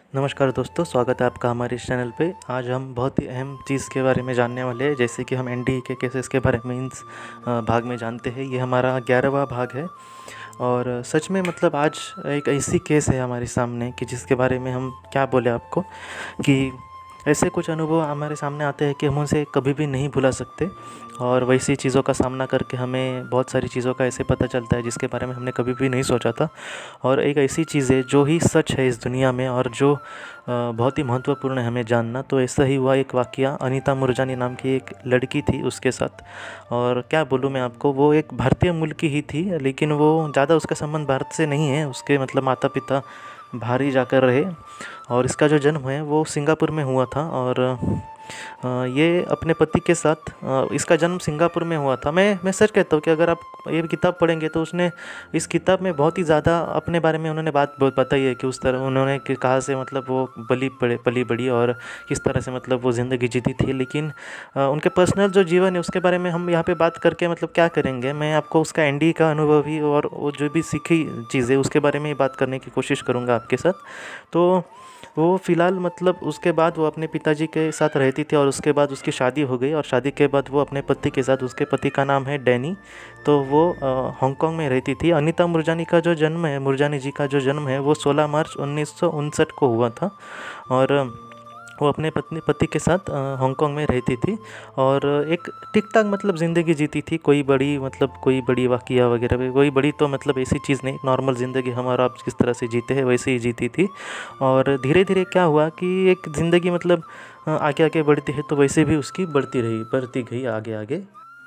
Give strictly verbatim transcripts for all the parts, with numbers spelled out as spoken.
नमस्कार दोस्तों, स्वागत है आपका हमारे इस चैनल पे। आज हम बहुत ही अहम चीज़ के बारे में जानने वाले हैं, जैसे कि हम एनडीए के केसेस के बारे में इस अ, भाग में जानते हैं। ये हमारा ग्यारहवां भाग है और सच में मतलब आज एक ऐसी केस है हमारे सामने कि जिसके बारे में हम क्या बोले आपको कि ऐसे कुछ अनुभव हमारे सामने आते हैं कि हम उसे कभी भी नहीं भुला सकते। और वैसी चीज़ों का सामना करके हमें बहुत सारी चीज़ों का ऐसे पता चलता है जिसके बारे में हमने कभी भी नहीं सोचा था। और एक ऐसी चीज़ है जो ही सच है इस दुनिया में और जो अ, बहुत ही महत्वपूर्ण है हमें जानना। तो ऐसा ही हुआ एक वाक़या, अनीता मूरजानी नाम की एक लड़की थी उसके साथ। और क्या बोलूँ मैं आपको, वो एक भारतीय मूल की ही थी, लेकिन वो ज़्यादा उसका संबंध भारत से नहीं है। उसके मतलब माता पिता बाहर ही जाकर रहे और इसका जो जन्म है वो सिंगापुर में हुआ था। और अ, ये अपने पति के साथ अ, इसका जन्म सिंगापुर में हुआ था। मैं मैं सच कहता हूँ कि अगर आप ये किताब पढ़ेंगे तो उसने इस किताब में बहुत ही ज़्यादा अपने बारे में उन्होंने बात बहुत बताई है कि उस तरह उन्होंने कि कहाँ से मतलब वो बली पड़े पली बड़ी और किस तरह से मतलब वो ज़िंदगी जीती थी। लेकिन अ, उनके पर्सनल जो जीवन है उसके बारे में हम यहाँ पे बात करके मतलब क्या करेंगे। मैं आपको उसका एनडी का अनुभव ही और वो जो भी सीखी चीज़ें उसके बारे में ही बात करने की कोशिश करूँगा आपके साथ। तो वो फ़िलहाल मतलब उसके बाद वो अपने पिताजी के साथ रहती थी और उसके बाद उसकी शादी हो गई और शादी के बाद वो अपने पति के साथ, उसके पति का नाम है डैनी, तो वो अ, हांगकांग में रहती थी। अनीता मूरजानी का जो जन्म है, मूरजानी जी का जो जन्म है वो सोलह मार्च उन्नीस सौ उनसठ को हुआ था। और वो अपने पत्नी पति के साथ अ, हांगकांग में रहती थी और एक ठीक-ठाक मतलब ज़िंदगी जीती थी। कोई बड़ी मतलब कोई बड़ी वाक़या वग़ैरह भी कोई बड़ी तो मतलब ऐसी चीज़ नहीं, नॉर्मल ज़िंदगी हम और आप जिस तरह से जीते हैं वैसे ही जीती थी। और धीरे-धीरे क्या हुआ कि एक ज़िंदगी मतलब अ, आगे-आगे बढ़ती है तो वैसे भी उसकी बढ़ती रही, बढ़ती गई आगे-आगे।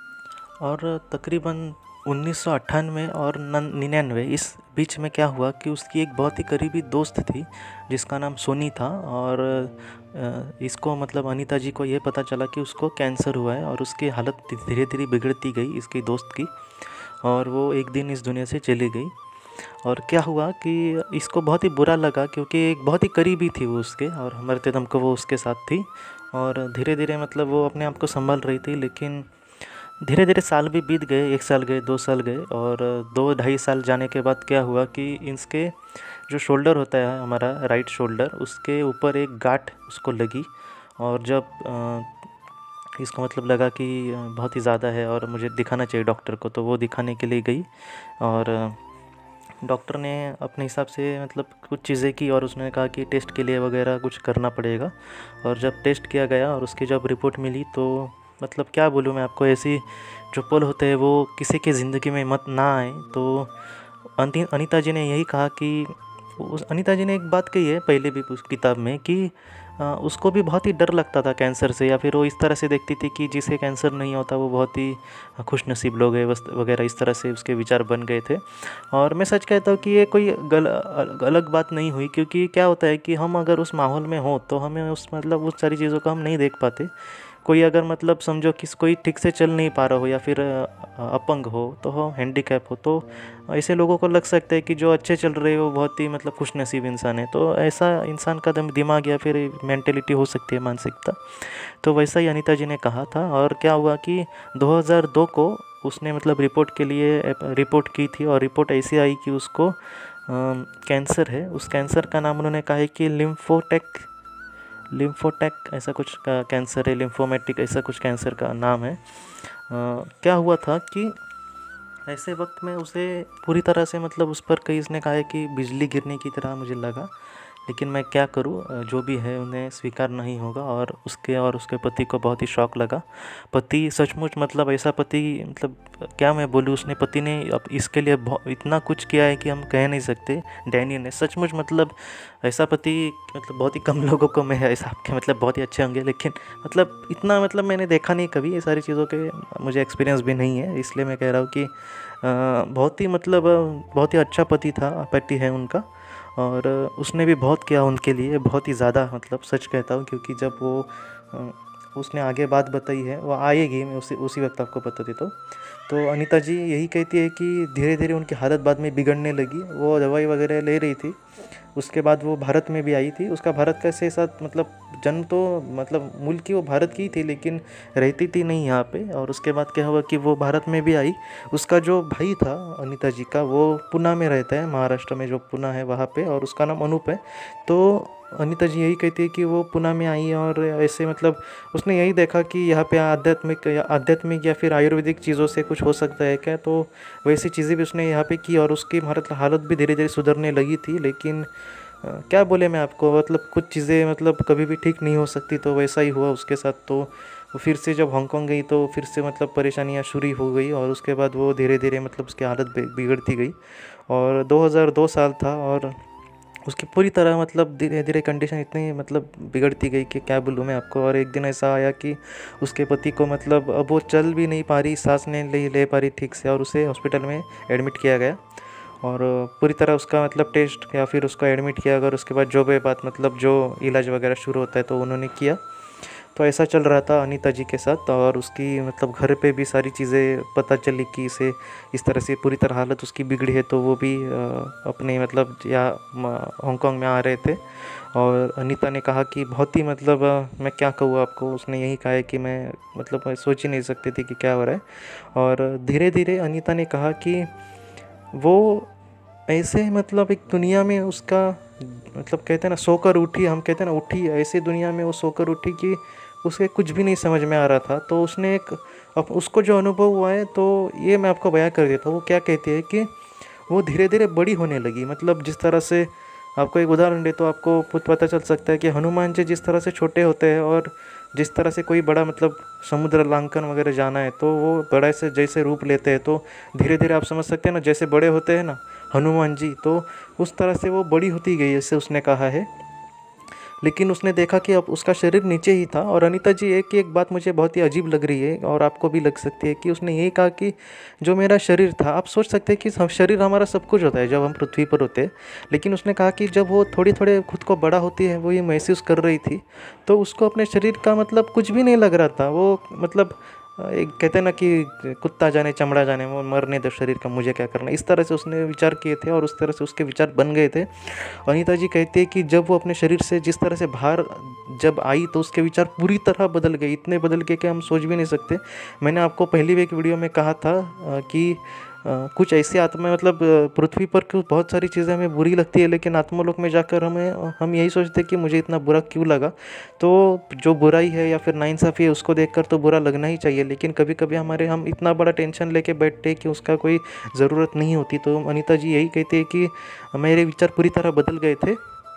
और तकरीबन उन्नीस सौ अट्ठानवे और नन निन्यानवे इस बीच में क्या हुआ कि उसकी एक बहुत ही करीबी दोस्त थी जिसका नाम सोनी था। और अ, इसको मतलब अनीता जी को ये पता चला कि उसको कैंसर हुआ है और उसकी हालत धीरे धीरे बिगड़ती गई इसकी दोस्त की, और वो एक दिन इस दुनिया से चली गई। और क्या हुआ कि इसको बहुत ही बुरा लगा क्योंकि एक बहुत ही करीबी थी वो उसके, और मरते दम को वो उसके साथ थी। और धीरे धीरे मतलब वो अपने आप को संभाल रही थी। लेकिन धीरे धीरे साल भी बीत गए, एक साल गए, दो साल गए, और दो ढाई साल जाने के बाद क्या हुआ कि इसके जो शोल्डर होता है हमारा राइट शोल्डर, उसके ऊपर एक गांठ उसको लगी। और जब अ, इसको मतलब लगा कि अ, बहुत ही ज़्यादा है और मुझे दिखाना चाहिए डॉक्टर को, तो वो दिखाने के लिए गई। और डॉक्टर ने अपने हिसाब से मतलब कुछ चीज़ें की और उसने कहा कि टेस्ट के लिए वगैरह कुछ करना पड़ेगा। और जब टेस्ट किया गया और उसकी जब रिपोर्ट मिली तो मतलब क्या बोलूँ मैं आपको, ऐसी जो पल होते हैं वो किसी की ज़िंदगी में मत ना आए। तो अंति अनीता जी ने यही कहा कि उस अनीता जी ने एक बात कही है पहले भी उस किताब में कि अ, उसको भी बहुत ही डर लगता था कैंसर से, या फिर वो इस तरह से देखती थी कि जिसे कैंसर नहीं होता वो बहुत ही खुशनसीब लोग हैं वगैरह, इस तरह से उसके विचार बन गए थे। और मैं सच कहता हूँ कि ये कोई गल अलग बात नहीं हुई, क्योंकि क्या होता है कि हम अगर उस माहौल में हों तो हमें उस मतलब उस सारी चीज़ों को हम नहीं देख पाते। कोई अगर मतलब समझो कि कोई ठीक से चल नहीं पा रहा हो या फिर अ, अपंग हो तो हो, हैंडीकैप हो, तो ऐसे लोगों को लग सकता है कि जो अच्छे चल रहे हो बहुत ही मतलब खुशनसीब इंसान है। तो ऐसा इंसान का दम दिमाग या फिर मेंटेलिटी हो सकती है, मानसिकता। तो वैसा ही अनीता जी ने कहा था। और क्या हुआ कि दो हज़ार दो को उसने मतलब रिपोर्ट के लिए रिपोर्ट की थी और रिपोर्ट ऐसी आई कि उसको कैंसर है। उस कैंसर का नाम उन्होंने कहा है कि लिम्फोटेक लिम्फोटेक ऐसा कुछ का कैंसर है, लिम्फोमेटिक ऐसा कुछ कैंसर का नाम है। अ, क्या हुआ था कि ऐसे वक्त में उसे पूरी तरह से मतलब उस पर कई इसने कहा है कि बिजली गिरने की तरह मुझे लगा। लेकिन मैं क्या करूं, अ, जो भी है उन्हें स्वीकार नहीं होगा। और उसके और उसके पति को बहुत ही शौक लगा। पति सचमुच मतलब ऐसा पति मतलब क्या मैं बोलूँ, उसने पति ने अब इसके लिए बहुत इतना कुछ किया है कि हम कह नहीं सकते। डैनी ने सचमुच मतलब ऐसा पति मतलब बहुत ही कम लोगों को मैं ऐसा, आपके मतलब बहुत ही अच्छे होंगे, लेकिन मतलब इतना मतलब मैंने देखा नहीं कभी, ये सारी चीज़ों के मुझे एक्सपीरियंस भी नहीं है, इसलिए मैं कह रहा हूँ कि अ, बहुत ही मतलब अ, बहुत ही अच्छा पति था, पति है उनका। और उसने भी बहुत किया उनके लिए, बहुत ही ज़्यादा मतलब सच कहता हूँ, क्योंकि जब वो अ, उसने आगे बात बताई है वो आएगी, मैं उसी उसी वक्त आपको बता देता हूँ। तो अनीता जी यही कहती है कि धीरे धीरे उनकी हालत बाद में बिगड़ने लगी, वो दवाई वगैरह ले रही थी। उसके बाद वो भारत में भी आई थी, उसका भारत कैसे साथ मतलब जन्म तो मतलब मूल की वो भारत की ही थी, लेकिन रहती थी नहीं यहाँ पे। और उसके बाद क्या हुआ कि वो भारत में भी आई। उसका जो भाई था अनीता जी का, वो पुणे में रहता है, महाराष्ट्र में जो पुणे है वहाँ पे, और उसका नाम अनूप है। तो अनीता जी यही कहती है कि वो पुणे में आई और ऐसे मतलब उसने यही देखा कि यहाँ पे आध्यात्मिक या आध्यात्मिक या फिर आयुर्वेदिक चीज़ों से कुछ हो सकता है क्या, तो वैसी चीज़ें भी उसने यहाँ पे की और उसकी भारत हालत भी धीरे धीरे सुधरने लगी थी। लेकिन अ, क्या बोले मैं आपको, मतलब कुछ चीज़ें मतलब कभी भी ठीक नहीं हो सकती, तो वैसा ही हुआ उसके साथ। तो वो फिर से जब हांगकांग गई तो फिर से मतलब परेशानियाँ शुरू हो गई, और उसके बाद वो धीरे धीरे मतलब उसकी हालत बि- बिगड़ती गई। और दो हज़ार दो साल था और उसकी पूरी तरह मतलब धीरे धीरे कंडीशन इतनी मतलब बिगड़ती गई कि क्या बोलूँ मैं आपको। और एक दिन ऐसा आया कि उसके पति को मतलब अब वो चल भी नहीं पा रही, सांस नहीं ले ले पा रही ठीक से, और उसे हॉस्पिटल में एडमिट किया गया। और पूरी तरह उसका मतलब टेस्ट या फिर उसको एडमिट किया, अगर उसके बाद जो भी बात मतलब जो इलाज वगैरह शुरू होता है तो उन्होंने किया। तो ऐसा चल रहा था अनीता जी के साथ। और उसकी मतलब घर पे भी सारी चीज़ें पता चली कि इसे इस तरह से पूरी तरह हालत उसकी बिगड़ी है, तो वो भी अ, अपने मतलब या हांगकांग में आ रहे थे। और अनीता ने कहा कि बहुत ही मतलब अ, मैं क्या कहूँ आपको, उसने यही कहा है कि मैं मतलब मैं सोच ही नहीं सकती थी कि क्या हो रहा है। और धीरे धीरे अनीता ने कहा कि वो ऐसे मतलब एक दुनिया में उसका मतलब कहते हैं ना सोकर उठी, हम कहते हैं ना उठी, ऐसी दुनिया में वो सोकर उठी कि उसे कुछ भी नहीं समझ में आ रहा था। तो उसने एक अब उसको जो अनुभव हुआ है तो ये मैं आपको बयां कर देता हूँ। वो क्या कहती है कि वो धीरे धीरे बड़ी होने लगी। मतलब जिस तरह से आपको एक उदाहरण दे तो आपको खुद पता चल सकता है कि हनुमान जी जिस तरह से छोटे होते हैं और जिस तरह से कोई बड़ा मतलब समुद्र लांघन वगैरह जाना है तो वो बड़ा से जैसे रूप लेते हैं, तो धीरे धीरे आप समझ सकते हैं ना, जैसे बड़े होते हैं ना हनुमान जी, तो उस तरह से वो बड़ी होती गई ऐसे उसने कहा है। लेकिन उसने देखा कि अब उसका शरीर नीचे ही था। और अनीता जी एक एक बात मुझे बहुत ही अजीब लग रही है और आपको भी लग सकती है कि उसने यही कहा कि जो मेरा शरीर था, आप सोच सकते हैं कि हम शरीर हमारा सब कुछ होता है जब हम पृथ्वी पर होते हैं। लेकिन उसने कहा कि जब वो थोड़ी थोड़े खुद को बड़ा होती है, वो ये महसूस कर रही थी, तो उसको अपने शरीर का मतलब कुछ भी नहीं लग रहा था। वो मतलब एक कहते हैं ना कि कुत्ता जाने चमड़ा जाने, वो मरने दो शरीर का, मुझे क्या करना, इस तरह से उसने विचार किए थे और उस तरह से उसके विचार बन गए थे। अनीता जी कहती है कि जब वो अपने शरीर से जिस तरह से बाहर जब आई तो उसके विचार पूरी तरह बदल गए, इतने बदल गए कि हम सोच भी नहीं सकते। मैंने आपको पहली भी एक वीडियो में कहा था अ, कि अ, कुछ ऐसी आत्मा मतलब अ, पृथ्वी पर कुछ बहुत सारी चीज़ें हमें बुरी लगती है, लेकिन आत्मलोक में जाकर हमें हम यही सोचते हैं कि मुझे इतना बुरा क्यों लगा। तो जो बुराई है या फिर नाइंसाफ़ी है उसको देखकर तो बुरा लगना ही चाहिए, लेकिन कभी कभी हमारे हम इतना बड़ा टेंशन लेके बैठते हैं कि उसका कोई ज़रूरत नहीं होती। तो अनीता जी यही कहती है कि मेरे विचार पूरी तरह बदल गए थे।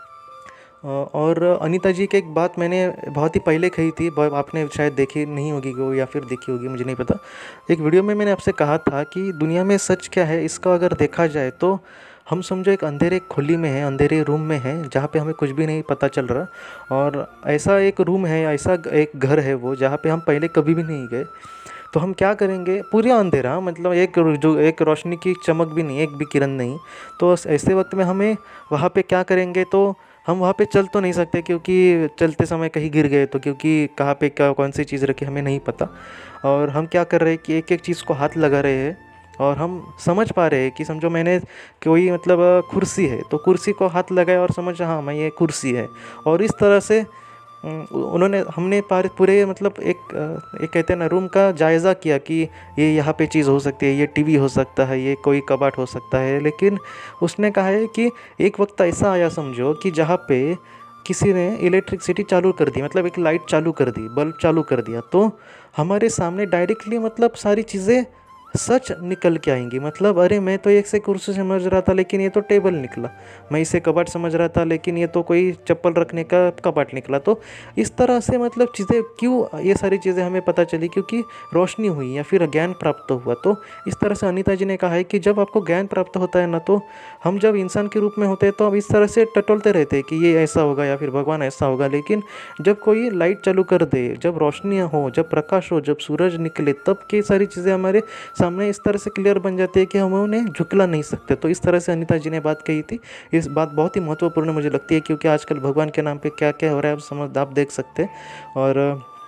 अ, और अनीता जी की एक बात मैंने बहुत ही पहले कही थी, ब- आपने शायद देखी नहीं होगी वो या फिर देखी होगी, मुझे नहीं पता। एक वीडियो में मैंने आपसे कहा था कि दुनिया में सच क्या है इसका अगर देखा जाए तो हम समझो एक अंधेरे खोली में है, अंधेरे रूम में है जहाँ पे हमें कुछ भी नहीं पता चल रहा। और ऐसा एक रूम है, ऐसा एक घर है वो जहाँ पे हम पहले कभी भी नहीं गए। तो हम क्या करेंगे, पूरा अंधेरा, मतलब एक जो एक रोशनी की चमक भी नहीं, एक भी किरण नहीं। तो ऐसे वक्त में हमें वहाँ पे क्या करेंगे, तो हम वहाँ पे चल तो नहीं सकते क्योंकि चलते समय कहीं गिर गए तो, क्योंकि कहाँ पे क्या कौन सी चीज़ रखी हमें नहीं पता। और हम क्या कर रहे हैं कि एक एक चीज़ को हाथ लगा रहे हैं और हम समझ पा रहे हैं कि समझो मैंने कोई मतलब अ, कुर्सी है तो कुर्सी को हाथ लगाया और समझ हाँ मैं ये कुर्सी है। और इस तरह से उम, उन्होंने हमने पारे पूरे मतलब एक अ, एक कहते हैं ना रूम का जायज़ा किया कि ये यहाँ पे चीज़ हो सकती है, ये टीवी हो सकता है, ये कोई कबाट हो सकता है। लेकिन उसने कहा है कि एक वक्त ऐसा आया समझो कि जहाँ पे किसी ने इलेक्ट्रिसिटी चालू कर दी, मतलब एक लाइट चालू कर दी, बल्ब चालू कर दिया, तो हमारे सामने डायरेक्टली मतलब सारी चीज़ें सच निकल के आएंगी। मतलब अरे मैं तो एक से कुर्सी समझ रहा था लेकिन ये तो टेबल निकला, मैं इसे कबाट समझ रहा था लेकिन ये तो कोई चप्पल रखने का कबाट निकला। तो इस तरह से मतलब चीज़ें क्यों, ये सारी चीज़ें हमें पता चली क्योंकि रोशनी हुई या फिर ज्ञान प्राप्त हुआ। तो इस तरह से अनीता जी ने कहा है कि जब आपको ज्ञान प्राप्त होता है ना, तो हम जब इंसान के रूप में होते हैं तो हम इस तरह से टटोलते रहते हैं कि ये ऐसा होगा या फिर भगवान ऐसा होगा। लेकिन जब कोई लाइट चालू कर दे, जब रोशनी हो, जब प्रकाश हो, जब सूरज निकले, तब की सारी चीज़ें हमारे सामने इस तरह से क्लियर बन जाती है कि हम उन्हें झुकला नहीं सकते। तो इस तरह से अनीता जी ने बात कही थी। इस बात बहुत ही महत्वपूर्ण मुझे लगती है क्योंकि आजकल भगवान के नाम पे क्या क्या हो रहा है आप समझ आप देख सकते हैं। और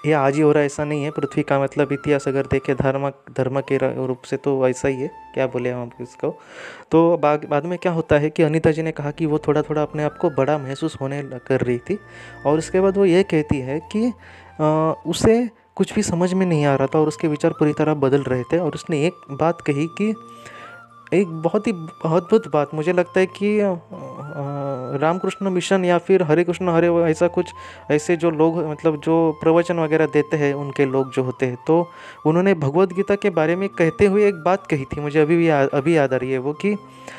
ये आज ही हो रहा है ऐसा नहीं है। पृथ्वी का मतलब इतिहास अगर देखें धर्म धर्म के र- रूप से तो ऐसा ही है, क्या बोले हम इसको। तो बाद बाद में क्या होता है कि अनीता जी ने कहा कि वो थोड़ा थोड़ा अपने आप को बड़ा महसूस होने लग- कर रही थी, और उसके बाद वो ये कहती है कि अ, उसे कुछ भी समझ में नहीं आ रहा था और उसके विचार पूरी तरह बदल रहे थे। और उसने एक बात कही कि एक बहुत ही अद्भुत बात, मुझे लगता है कि अ, अ, रामकृष्ण मिशन या फिर हरे कृष्ण हरे वो ऐसा कुछ, ऐसे जो लोग मतलब जो प्रवचन वगैरह देते हैं उनके लोग जो होते हैं, तो उन्होंने भगवत गीता के बारे में कहते हुए एक बात कही थी, मुझे अभी भी या, अभी याद आ रही है वो, कि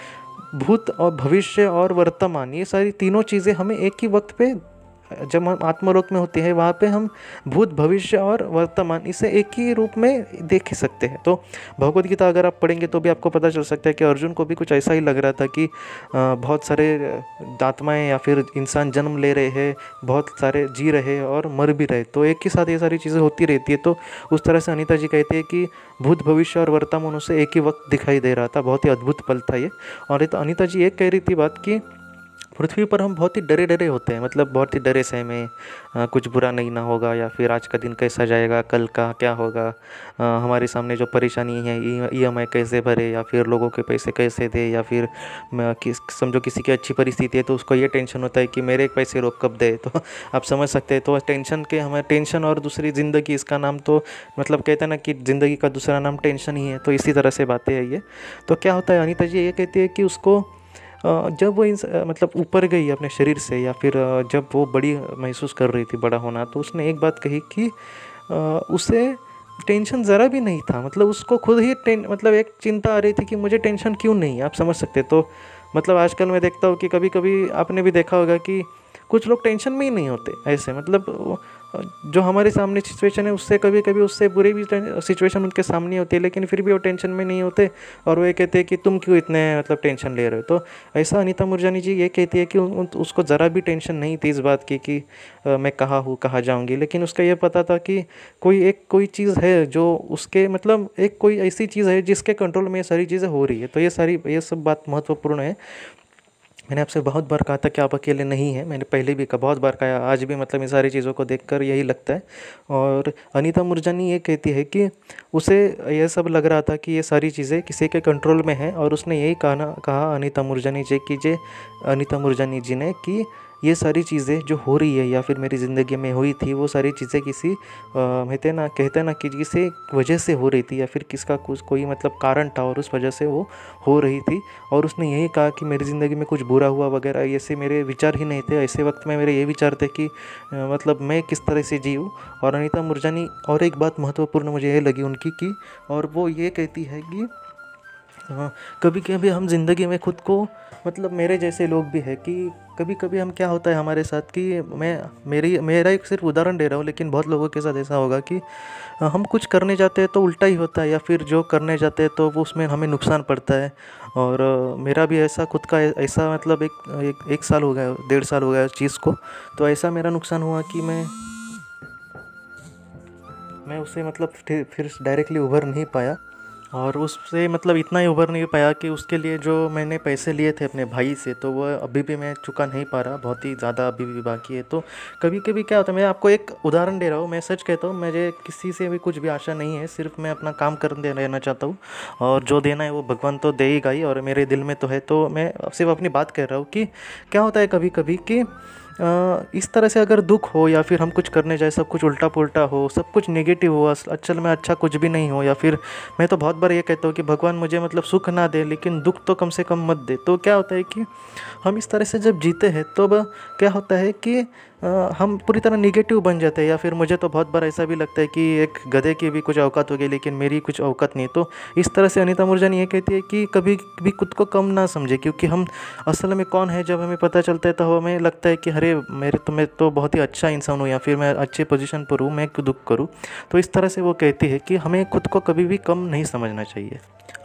भूत और भविष्य और वर्तमान ये सारी तीनों चीज़ें हमें एक ही वक्त पे, जब हम आत्मलोक में होते हैं वहाँ पे हम भूत भविष्य और वर्तमान इसे एक ही रूप में देख ही सकते हैं। तो भगवद गीता अगर आप पढ़ेंगे तो भी आपको पता चल सकता है कि अर्जुन को भी कुछ ऐसा ही लग रहा था कि अ, बहुत सारे आत्माएं या फिर इंसान जन्म ले रहे हैं, बहुत सारे जी रहे हैं और मर भी रहे, तो एक ही साथ ये सारी चीज़ें होती रहती है। तो उस तरह से अनीता जी कहती है कि भूत भविष्य और वर्तमान उसे एक ही वक्त दिखाई दे रहा था। बहुत ही अद्भुत पल था ये। और ये तो अनीता जी एक कह रही थी बात कि पृथ्वी पर हम बहुत ही डरे डरे होते हैं, मतलब बहुत ही डरे सहमे, अ, कुछ बुरा नहीं ना होगा, या फिर आज का दिन कैसा जाएगा, कल का क्या होगा, अ, हमारे सामने जो परेशानी है ई एम आई कैसे भरे, या फिर लोगों के पैसे कैसे दे, या फिर म, किस समझो किसी की अच्छी परिस्थिति है तो उसको ये टेंशन होता है कि मेरे पैसे रोक कब दे। तो आप समझ सकते हैं। तो टेंशन के हमें टेंशन और दूसरी ज़िंदगी, इसका नाम तो मतलब कहते हैं ना कि ज़िंदगी का दूसरा नाम टेंशन ही है। तो इसी तरह से बातें है ये। तो क्या होता है, अनीता जी ये कहती है कि उसको अ, जब वो इंस अ, मतलब ऊपर गई अपने शरीर से, या फिर अ, जब वो बड़ी महसूस कर रही थी बड़ा होना, तो उसने एक बात कही कि अ, उसे टेंशन ज़रा भी नहीं था। मतलब उसको खुद ही टें मतलब एक चिंता आ रही थी कि मुझे टेंशन क्यों नहीं है, आप समझ सकते। तो मतलब आजकल मैं देखता हूँ कि कभी कभी आपने भी देखा होगा कि कुछ लोग टेंशन में ही नहीं होते ऐसे, मतलब वो, जो हमारे सामने सिचुएशन है उससे कभी कभी उससे बुरी भी सिचुएशन उनके सामने होती है, लेकिन फिर भी वो टेंशन में नहीं होते, और वो ये कहते हैं कि तुम क्यों इतने मतलब टेंशन ले रहे हो। तो ऐसा अनीता मूरजानी जी ये कहती है कि उन, उसको ज़रा भी टेंशन नहीं थी इस बात की कि अ, मैं कहाँ हूँ कहाँ जाऊँगी, लेकिन उसका ये पता था कि कोई एक कोई चीज़ है जो उसके मतलब एक कोई ऐसी चीज़ है जिसके कंट्रोल में ये सारी चीज़ें हो रही है। तो ये सारी ये सब बात महत्वपूर्ण है। मैंने आपसे बहुत बार कहा था कि आप अकेले नहीं हैं, मैंने पहले भी कहा, बहुत बार कहा, आज भी मतलब इन सारी चीज़ों को देखकर यही लगता है। और अनीता मूरजानी ये कहती है कि उसे यह सब लग रहा था कि ये सारी चीज़ें किसी के कंट्रोल में हैं, और उसने यही कहा कहा अनीता मूरजानी जी की जे अनीता मूरजानी जी ने कि ये सारी चीज़ें जो हो रही है या फिर मेरी ज़िंदगी में हुई थी, वो सारी चीज़ें किसी कहते ना कहते ना कि किसी वजह से हो रही थी, या फिर किसका कुछ कोई मतलब कारण था और उस वजह से वो हो रही थी। और उसने यही कहा कि मेरी ज़िंदगी में कुछ बुरा हुआ वगैरह ऐसे मेरे विचार ही नहीं थे। ऐसे वक्त में मेरे ये विचार थे कि अ, मतलब मैं किस तरह से जीऊँ। और अनीता मूरजानी और एक बात महत्वपूर्ण मुझे ये लगी उनकी की, और वो ये कहती है कि हाँ, कभी कभी हम ज़िंदगी में खुद को मतलब मेरे जैसे लोग भी है कि कभी कभी हम क्या होता है हमारे साथ कि मैं मेरी मेरा एक सिर्फ उदाहरण दे रहा हूँ, लेकिन बहुत लोगों के साथ ऐसा होगा कि हम कुछ करने जाते हैं तो उल्टा ही होता है, या फिर जो करने जाते हैं तो वो उसमें हमें नुकसान पड़ता है। और अ, मेरा भी ऐसा खुद का ऐसा मतलब एक एक, एक साल हो गया, डेढ़ साल हो गया उस चीज़ को। तो ऐसा मेरा नुकसान हुआ कि मैं मैं उससे मतलब फिर फिर डायरेक्टली उभर नहीं पाया, और उससे मतलब इतना ही उभर नहीं पाया कि उसके लिए जो मैंने पैसे लिए थे अपने भाई से, तो वह अभी भी मैं चुका नहीं पा रहा, बहुत ही ज़्यादा अभी भी बाकी है। तो कभी कभी क्या होता है, मैं आपको एक उदाहरण दे रहा हूँ, मैं सच कहता हूँ, मुझे किसी से भी कुछ भी आशा नहीं है, सिर्फ मैं अपना काम कर दे रहना चाहता हूँ, और जो देना है वो भगवान तो दे ही गा ही, और मेरे दिल में तो है। तो मैं सिर्फ अपनी बात कह रहा हूँ कि क्या होता है कभी कभी कि अ, इस तरह से अगर दुख हो, या फिर हम कुछ करने जाए सब कुछ उल्टा पुल्टा हो, सब कुछ नेगेटिव हो, असल में अच्छा कुछ भी नहीं हो, या फिर मैं तो बहुत बार ये कहता हूँ कि भगवान मुझे मतलब सुख ना दे लेकिन दुख तो कम से कम मत दे। तो क्या होता है कि हम इस तरह से जब जीते हैं तो अब क्या होता है कि अ, हम पूरी तरह निगेटिव बन जाते हैं, या फिर मुझे तो बहुत बार ऐसा भी लगता है कि एक गधे की भी कुछ औकात होगी लेकिन मेरी कुछ औकात नहीं। तो इस तरह से अनीता मूरजानी ये कहती है कि कभी भी खुद को कम ना समझे, क्योंकि हम असल में कौन है जब हमें पता चलता है तो हमें लगता है कि अरे मेरे तो मैं तो बहुत ही अच्छा इंसान हूँ, या फिर मैं अच्छे पोजीशन पर हूँ, मैं क्यों दुख करूँ। तो इस तरह से वो कहती है कि हमें खुद को कभी भी कम नहीं समझना चाहिए।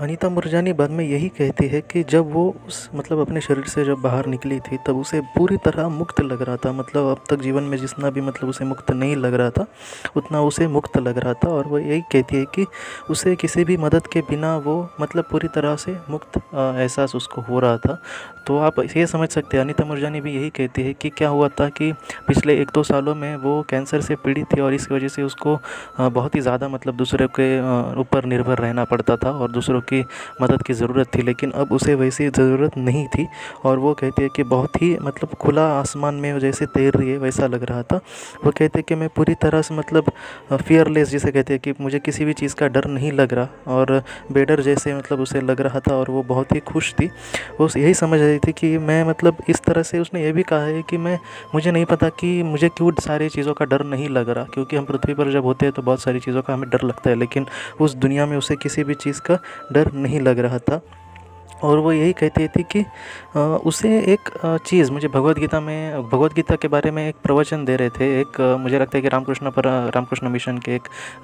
अनीता मूरजानी बाद में यही कहती है कि जब वो उस मतलब अपने शरीर से जब बाहर निकली थी तब उसे पूरी तरह मुक्त लग रहा था। मतलब अब तक जीवन में जितना भी मतलब उसे मुक्त नहीं लग रहा था उतना उसे मुक्त लग रहा था। और वो यही कहती है कि उसे किसी भी मदद के बिना वो मतलब पूरी तरह से मुक्त अ, एहसास उसको हो रहा था। तो आप ये समझ सकते हैं अनीता मूरजानी भी यही कहती है कि क्या हुआ था कि पिछले एक दो सालों में वो कैंसर से पीड़ित थी और इसकी वजह से उसको अ, बहुत ही ज़्यादा मतलब दूसरे के अ, ऊपर निर्भर रहना पड़ता था और दूसरों की मदद की ज़रूरत थी। लेकिन अब उसे वैसी ज़रूरत नहीं थी और वो कहती है कि बहुत ही मतलब खुला आसमान में जैसे तैर रही है वैसा लग रहा था। वो कहते हैं कि मैं पूरी तरह से मतलब फियरलेस जिसे कहते हैं कि मुझे किसी भी चीज़ का डर नहीं लग रहा और बेडर जैसे मतलब उसे लग रहा था और वो बहुत ही खुश थी। वो यही समझ रही थी कि मैं मतलब इस तरह से उसने ये भी कहा है कि मैं मुझे नहीं पता कि मुझे क्यों सारी चीज़ों का डर नहीं लग रहा, क्योंकि हम पृथ्वी पर जब होते हैं तो बहुत सारी चीज़ों का हमें डर लगता है, लेकिन उस दुनिया में उसे किसी भी चीज़ का डर नहीं लग रहा था। और वो यही कहती थी कि अ, उसे एक अ, चीज़ मुझे भगवत गीता में भगवत गीता के बारे में एक प्रवचन दे रहे थे। एक अ, मुझे लगता है कि रामकृष्ण पर रामकृष्ण मिशन के एक अ,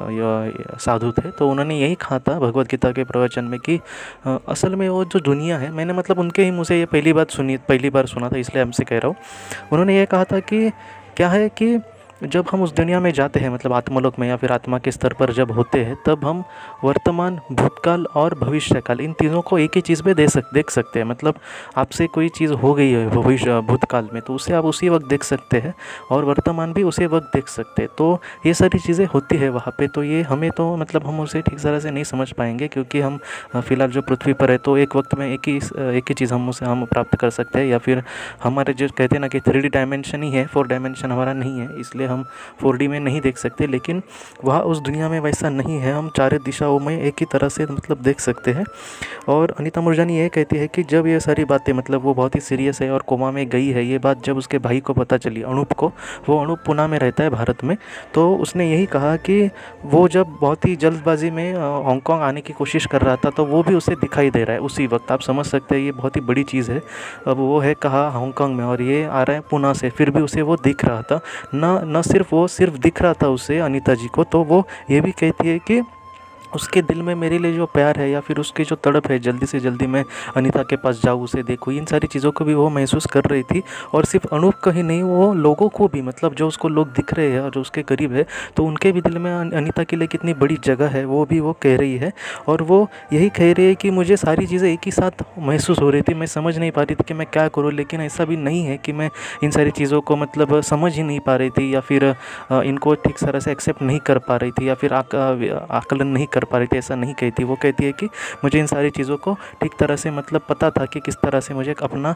य- साधु थे, तो उन्होंने यही कहा था भगवत गीता के प्रवचन में कि अ, असल में वो जो दुनिया है, मैंने मतलब उनके ही मुँह से ये पहली बात सुनी पहली बार सुना था इसलिए हमसे कह रहा हूँ। उन्होंने ये कहा था कि क्या है कि जब हम उस दुनिया में जाते हैं मतलब आत्मलोक में या फिर आत्मा के स्तर पर जब होते हैं तब हम वर्तमान, भूतकाल और भविष्यकाल इन तीनों को एक ही चीज़ में दे सक देख सकते हैं। मतलब आपसे कोई चीज़ हो गई है भविष्य भूतकाल में तो उसे आप उसी वक्त देख सकते हैं और वर्तमान भी उसी वक्त देख सकते हैं। तो ये सारी चीज़ें होती है वहाँ पे। तो ये हमें तो मतलब हम उसे ठीक तरह से नहीं समझ पाएंगे क्योंकि हम अ, फिलहाल जो पृथ्वी पर है तो एक वक्त में एक ही एक ही चीज़ हम उसे हम प्राप्त कर सकते हैं, या फिर हमारे जो कहते हैं ना कि थ्री डी डायमेंशन ही है, फोर डायमेंशन हमारा नहीं है, इसलिए हम फोर डी में नहीं देख सकते। लेकिन वहाँ उस दुनिया में वैसा नहीं है, हम चारों दिशाओं में एक ही तरह से मतलब देख सकते हैं। और अनीता मूरजानी ये कहती है कि जब ये सारी बातें मतलब वो बहुत ही सीरियस है और कोमा में गई है, ये बात जब उसके भाई को पता चली अनूप को, वो अनूप पुणे में रहता है भारत में, तो उसने यही कहा कि वो जब बहुत ही जल्दबाजी में हांगकांग आने की कोशिश कर रहा था तो वो भी उसे दिखाई दे रहा है उसी वक्त। आप समझ सकते हैं ये बहुत ही बड़ी चीज़ है। अब वो है कहा हांगकांग में और ये आ रहा है पुणे से, फिर भी उसे वो दिख रहा था। न न सिर्फ वो सिर्फ दिख रहा था उसे अनीता जी को, तो वो ये भी कहती है कि उसके दिल में मेरे लिए जो प्यार है या फिर उसकी जो तड़प है जल्दी से जल्दी मैं अनीता के पास जाऊँ, उसे देखूँ, इन सारी चीज़ों को भी वो महसूस कर रही थी। और सिर्फ अनूप का ही नहीं, वो लोगों को भी मतलब जो उसको लोग दिख रहे हैं और जो उसके करीब है तो उनके भी दिल में अनीता के लिए कितनी बड़ी जगह है वो भी वो कह रही है। और वो यही कह रही है कि मुझे सारी चीज़ें एक ही साथ महसूस हो रही थी, मैं समझ नहीं पा रही थी कि मैं क्या करूँ, लेकिन ऐसा भी नहीं है कि मैं इन सारी चीज़ों को मतलब समझ ही नहीं पा रही थी या फिर अ, इनको ठीक तरह से एक्सेप्ट नहीं कर पा रही थी या फिर आक, आकलन नहीं कर पा रही थी, ऐसा नहीं कहती। वो कहती है कि मुझे इन सारी चीज़ों को ठीक तरह से मतलब पता था कि किस तरह से मुझे अपना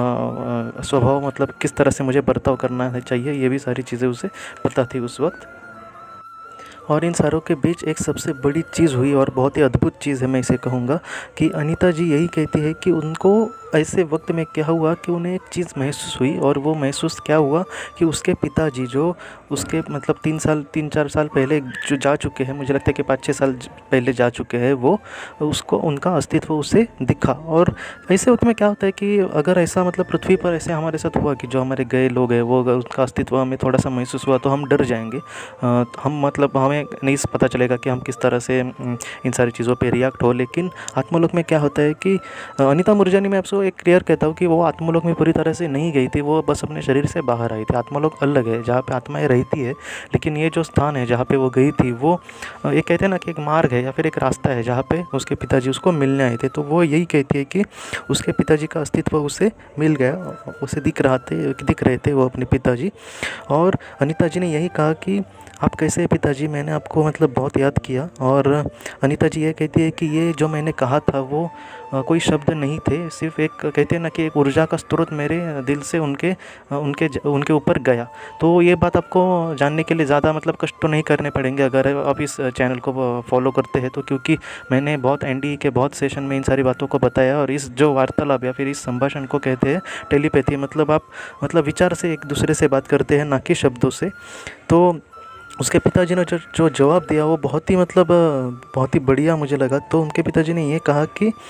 स्वभाव मतलब किस तरह से मुझे बर्ताव करना चाहिए, ये भी सारी चीज़ें उसे पता थी उस वक्त। और इन सारों के बीच एक सबसे बड़ी चीज़ हुई और बहुत ही अद्भुत चीज़ है, मैं इसे कहूँगा कि अनीता जी यही कहती है कि उनको ऐसे वक्त में क्या हुआ कि उन्हें एक चीज़ महसूस हुई। और वो महसूस क्या हुआ कि उसके पिताजी जो उसके मतलब तीन साल तीन चार साल पहले जो जा चुके हैं, मुझे लगता है कि पाँच छः साल पहले जा चुके हैं, वो उसको उनका अस्तित्व उसे दिखा। और ऐसे वक्त में क्या होता है कि अगर ऐसा मतलब पृथ्वी पर ऐसे हमारे साथ हुआ कि जो हमारे गए लोग हैं वो उनका अस्तित्व हमें थोड़ा सा महसूस हुआ तो हम डर जाएंगे। अ, हम मतलब हमें नहीं पता चलेगा कि हम किस तरह से इन सारी चीज़ों पे रिएक्ट हो। लेकिन आत्मलोक में क्या होता है कि अनीता मूरजानी मैं आपसे एक क्लियर कहता हूँ कि वो आत्मलोक में पूरी तरह से नहीं गई थी, वो बस अपने शरीर से बाहर आई थी। आत्मलोक अलग है जहाँ पे आत्माएं रहती है, लेकिन ये जो स्थान है जहाँ पे वो गई थी वो ये कहते हैं ना कि एक मार्ग है या फिर एक रास्ता है जहाँ पे उसके पिताजी उसको मिलने आए थे। तो वो यही कहती है कि उसके पिताजी का अस्तित्व उसे मिल गया, उसे दिख रहा थे दिख रहे थे वो अपने पिताजी। और अनीता जी ने यही कहा कि आप कैसे हैं पिताजी, मैंने आपको मतलब बहुत याद किया। और अनीता जी ये कहती है कि ये जो मैंने कहा था वो अ, कोई शब्द नहीं थे, सिर्फ एक कहते हैं ना कि एक ऊर्जा का स्रोत मेरे दिल से उनके अ, उनके उनके ऊपर गया। तो ये बात आपको जानने के लिए ज़्यादा मतलब कष्ट तो नहीं करने पड़ेंगे अगर आप इस चैनल को फॉलो करते हैं तो, क्योंकि मैंने बहुत एनडीई के बहुत सेशन में इन सारी बातों को बताया। और इस जो वार्तालाप या फिर इस संभाषण को कहते हैं टेलीपैथी, मतलब आप मतलब विचार से एक दूसरे से बात करते हैं ना कि शब्दों से। तो उसके पिताजी ने जो जो जवाब दिया वो बहुत ही मतलब बहुत ही बढ़िया मुझे लगा। तो उनके पिताजी ने ये कहा कि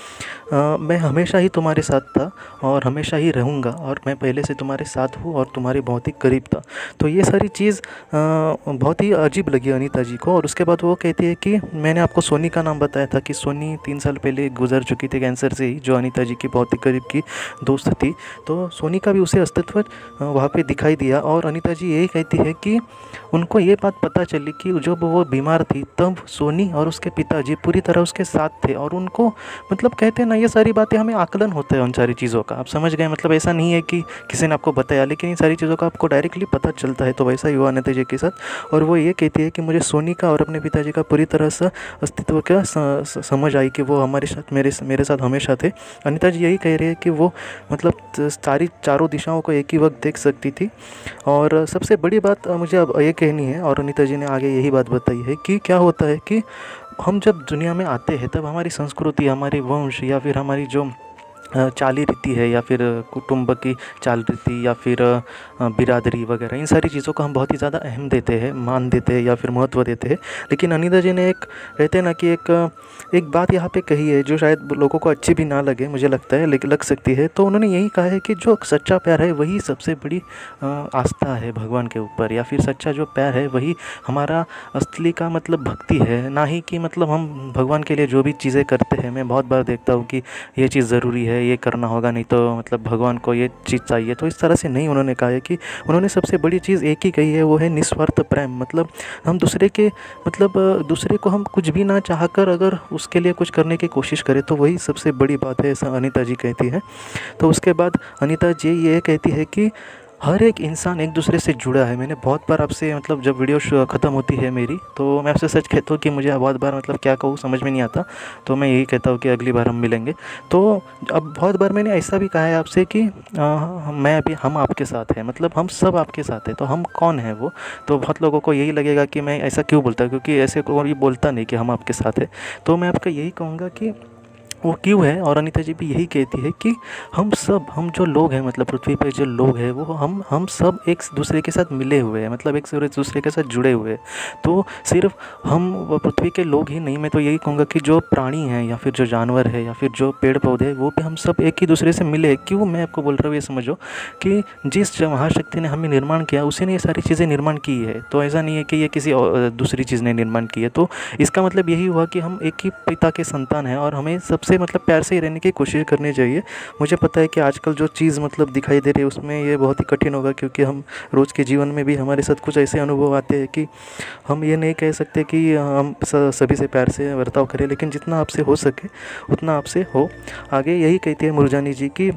अ, मैं हमेशा ही तुम्हारे साथ था और हमेशा ही रहूँगा और मैं पहले से तुम्हारे साथ हूँ और तुम्हारे बहुत ही करीब था। तो ये सारी चीज़ अ, बहुत ही अजीब लगी अनीता जी को। और उसके बाद वो कहती है कि मैंने आपको सोनी का नाम बताया था कि सोनी तीन साल पहले गुजर चुकी थी कैंसर से ही, जो अनीता जी की बहुत ही करीब की दोस्त थी। तो सोनी का भी उसे अस्तित्व अ, वहाँ पे दिखाई दिया। और अनीता जी यही कहती है कि उनको ये बात पता चली कि जब वो बीमार थी तब सोनी और उसके पिताजी पूरी तरह उसके साथ थे। और उनको मतलब कहते हैं ना, ये सारी बातें हमें आकलन होता है उन सारी चीज़ों का, आप समझ गए। मतलब ऐसा नहीं है कि किसी ने आपको बताया, लेकिन इन सारी चीज़ों का आपको डायरेक्टली पता चलता है। तो वैसा ही हुआ अनीता जी के साथ। और वो ये कहती है कि मुझे सोनी का और अपने पिताजी का पूरी तरह से अस्तित्व का स- स- समझ आई कि वो हमारे साथ मेरे मेरे साथ हमेशा थे। अनीता जी यही कह रही है कि वो मतलब सारी चारों दिशाओं को एक ही वक्त देख सकती थी। और सबसे बड़ी बात अ, मुझे अब ये कहनी है, और अनीता जी ने आगे यही बात बताई है कि क्या होता है कि हम जब दुनिया में आते हैं तब हमारी संस्कृति, हमारी वंश या फिर हमारी जो अ, चाली रीति है या फिर कुटुंब की चाल रीति या फिर अ, बिरादरी वगैरह, इन सारी चीज़ों को हम बहुत ही ज़्यादा अहम देते हैं, मान देते हैं या फिर महत्व देते हैं। लेकिन अनीता जी ने एक कहते हैं ना कि एक एक बात यहाँ पे कही है जो शायद लोगों को अच्छी भी ना लगे, मुझे लगता है, लेकिन लग सकती है। तो उन्होंने यही कहा है कि जो सच्चा प्यार है वही सबसे बड़ी अ, आस्था है भगवान के ऊपर, या फिर सच्चा जो प्यार है वही हमारा असली का मतलब भक्ति है। ना ही कि मतलब हम भगवान के लिए जो भी चीज़ें करते हैं, मैं बहुत बार देखता हूँ कि ये चीज़ ज़रूरी है, ये करना होगा, नहीं तो मतलब भगवान को ये चीज़ चाहिए। तो इस तरह से नहीं उन्होंने कहा है कि उन्होंने सबसे बड़ी चीज़ एक ही कही है, वो है निस्वार्थ प्रेम। मतलब हम दूसरे के मतलब अ, दूसरे को हम कुछ भी ना चाहकर अगर उसके लिए कुछ करने की कोशिश करें तो वही सबसे बड़ी बात है, ऐसा अनीता जी कहती है। तो उसके बाद अनीता जी ये कहती है कि हर एक इंसान एक दूसरे से जुड़ा है। मैंने बहुत बार आपसे मतलब जब वीडियो शो- ख़त्म होती है मेरी, तो मैं आपसे सच कहता हूँ कि मुझे बहुत बार मतलब क्या कहूँ समझ में नहीं आता। तो मैं यही कहता हूँ कि अगली बार हम मिलेंगे। तो अब बहुत बार मैंने ऐसा भी कहा है आपसे कि आ, मैं अभी हम आपके साथ हैं, मतलब हम सब आपके साथ हैं। तो हम कौन है वो? तो बहुत लोगों को यही लगेगा कि मैं ऐसा क्यों बोलता, क्योंकि ऐसे कोई बोलता नहीं कि हम आपके साथ हैं। तो मैं आपका यही कहूँगा कि वो क्यों है। और अनीता जी भी यही कहती है कि हम सब, हम जो लोग हैं मतलब पृथ्वी पर जो लोग हैं वो हम हम सब एक दूसरे के साथ मिले हुए हैं, मतलब एक दूसरे के साथ जुड़े हुए हैं। तो सिर्फ हम वो पृथ्वी के लोग ही नहीं, मैं तो यही कहूँगा कि जो प्राणी हैं या फिर जो जानवर है या फिर जो पेड़ पौधे हैं, वो भी हम सब एक ही दूसरे से मिले हैं। क्यों मैं आपको बोल रहा हूँ ये समझो कि जिस महाशक्ति ने हमें निर्माण किया उसी ने ये सारी चीज़ें निर्माण की है। तो ऐसा नहीं है कि ये किसी और दूसरी चीज़ ने निर्माण की है। तो इसका मतलब यही हुआ कि हम एक ही पिता के संतान हैं और हमें सबसे मतलब प्यार से ही रहने की कोशिश करनी चाहिए। मुझे पता है कि आजकल जो चीज़ मतलब दिखाई दे रही है उसमें ये बहुत ही कठिन होगा, क्योंकि हम रोज़ के जीवन में भी हमारे साथ कुछ ऐसे अनुभव आते हैं कि हम ये नहीं कह सकते कि हम सभी से प्यार से बर्ताव करें, लेकिन जितना आपसे हो सके उतना आपसे हो। आगे यही कहती है मुरजानी जी की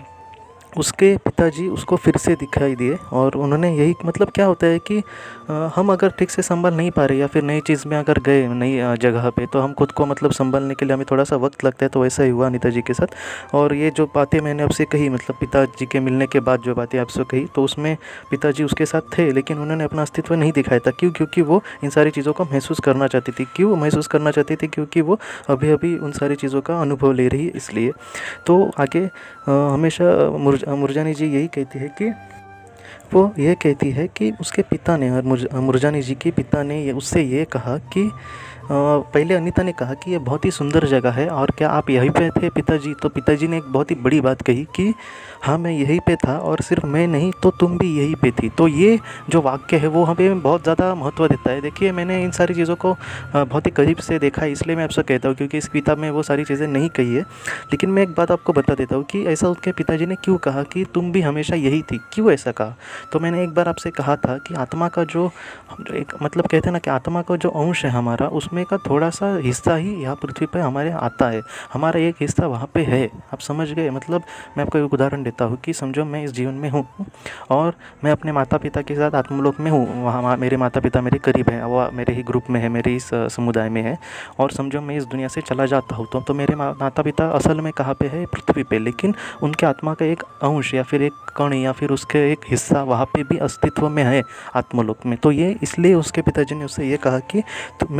उसके पिताजी उसको फिर से दिखाई दिए। और उन्होंने यही मतलब क्या होता है कि अ, हम अगर ठीक से संभाल नहीं पा रहे या फिर नई चीज़ में अगर गए नई अ, जगह पे, तो हम खुद को मतलब संभालने के लिए हमें थोड़ा सा वक्त लगता है। तो वैसा ही हुआ अनीता जी के साथ। और ये जो बातें मैंने आपसे कही मतलब पिताजी के मिलने के बाद जो बातें आपसे कही, तो उसमें पिताजी उसके साथ थे लेकिन उन्होंने अपना अस्तित्व नहीं दिखाया था। क्यों? क्योंकि वो इन सारी चीज़ों को महसूस करना चाहती थी। क्यों महसूस करना चाहती थी? क्योंकि वो अभी अभी उन सारी चीज़ों का अनुभव ले रही है, इसलिए। तो आगे अ, हमेशा मुरजा मुरजानी जी यही कहती है कि वो ये कहती है कि उसके पिता ने और मुरज मुरजानी जी के पिता ने ये उससे ये कहा कि अ, पहले अनीता ने कहा कि ये बहुत ही सुंदर जगह है और क्या आप यहीं पे थे पिताजी? तो पिताजी ने एक बहुत ही बड़ी बात कही कि हाँ मैं यहीं पे था, और सिर्फ मैं नहीं तो तुम भी यहीं पे थी। तो ये जो वाक्य है वो हमें बहुत ज़्यादा महत्व देता है। देखिए मैंने इन सारी चीज़ों को अ, बहुत ही करीब से देखा है, इसलिए मैं आपसे कहता हूँ, क्योंकि इस किताब में वो सारी चीज़ें नहीं कही है। लेकिन मैं एक बात आपको बता देता हूँ कि ऐसा उसके पिताजी ने क्यों कहा कि तुम भी हमेशा यही थी, क्यों ऐसा कहा? तो मैंने एक बार आपसे कहा था कि आत्मा का जो हम जो एक मतलब कहते हैं ना कि आत्मा का जो अंश है हमारा, उसमें का थोड़ा सा हिस्सा ही यहाँ पृथ्वी पर हमारे आता है। हमारा एक हिस्सा वहाँ पे है, आप समझ गए? मतलब मैं आपको एक उदाहरण देता हूँ कि समझो मैं इस जीवन में हूँ और मैं अपने माता पिता के साथ आत्मलोक में हूँ। वहाँ मेरे माता पिता मेरे करीब हैं, वो मेरे ही ग्रुप में है, मेरे इस समुदाय में है। और समझो मैं इस दुनिया से चला जाता हूँ तो, तो मेरे माता पिता असल में कहाँ पे है? पृथ्वी पे। लेकिन उनके आत्मा का एक अंश या फिर एक कण या फिर उसके एक हिस्सा वहाँ पे भी अस्तित्व में है आत्मलोक में। तो ये इसलिए उसके पिताजी ने उससे ये कहा कि तो मैं ही नहीं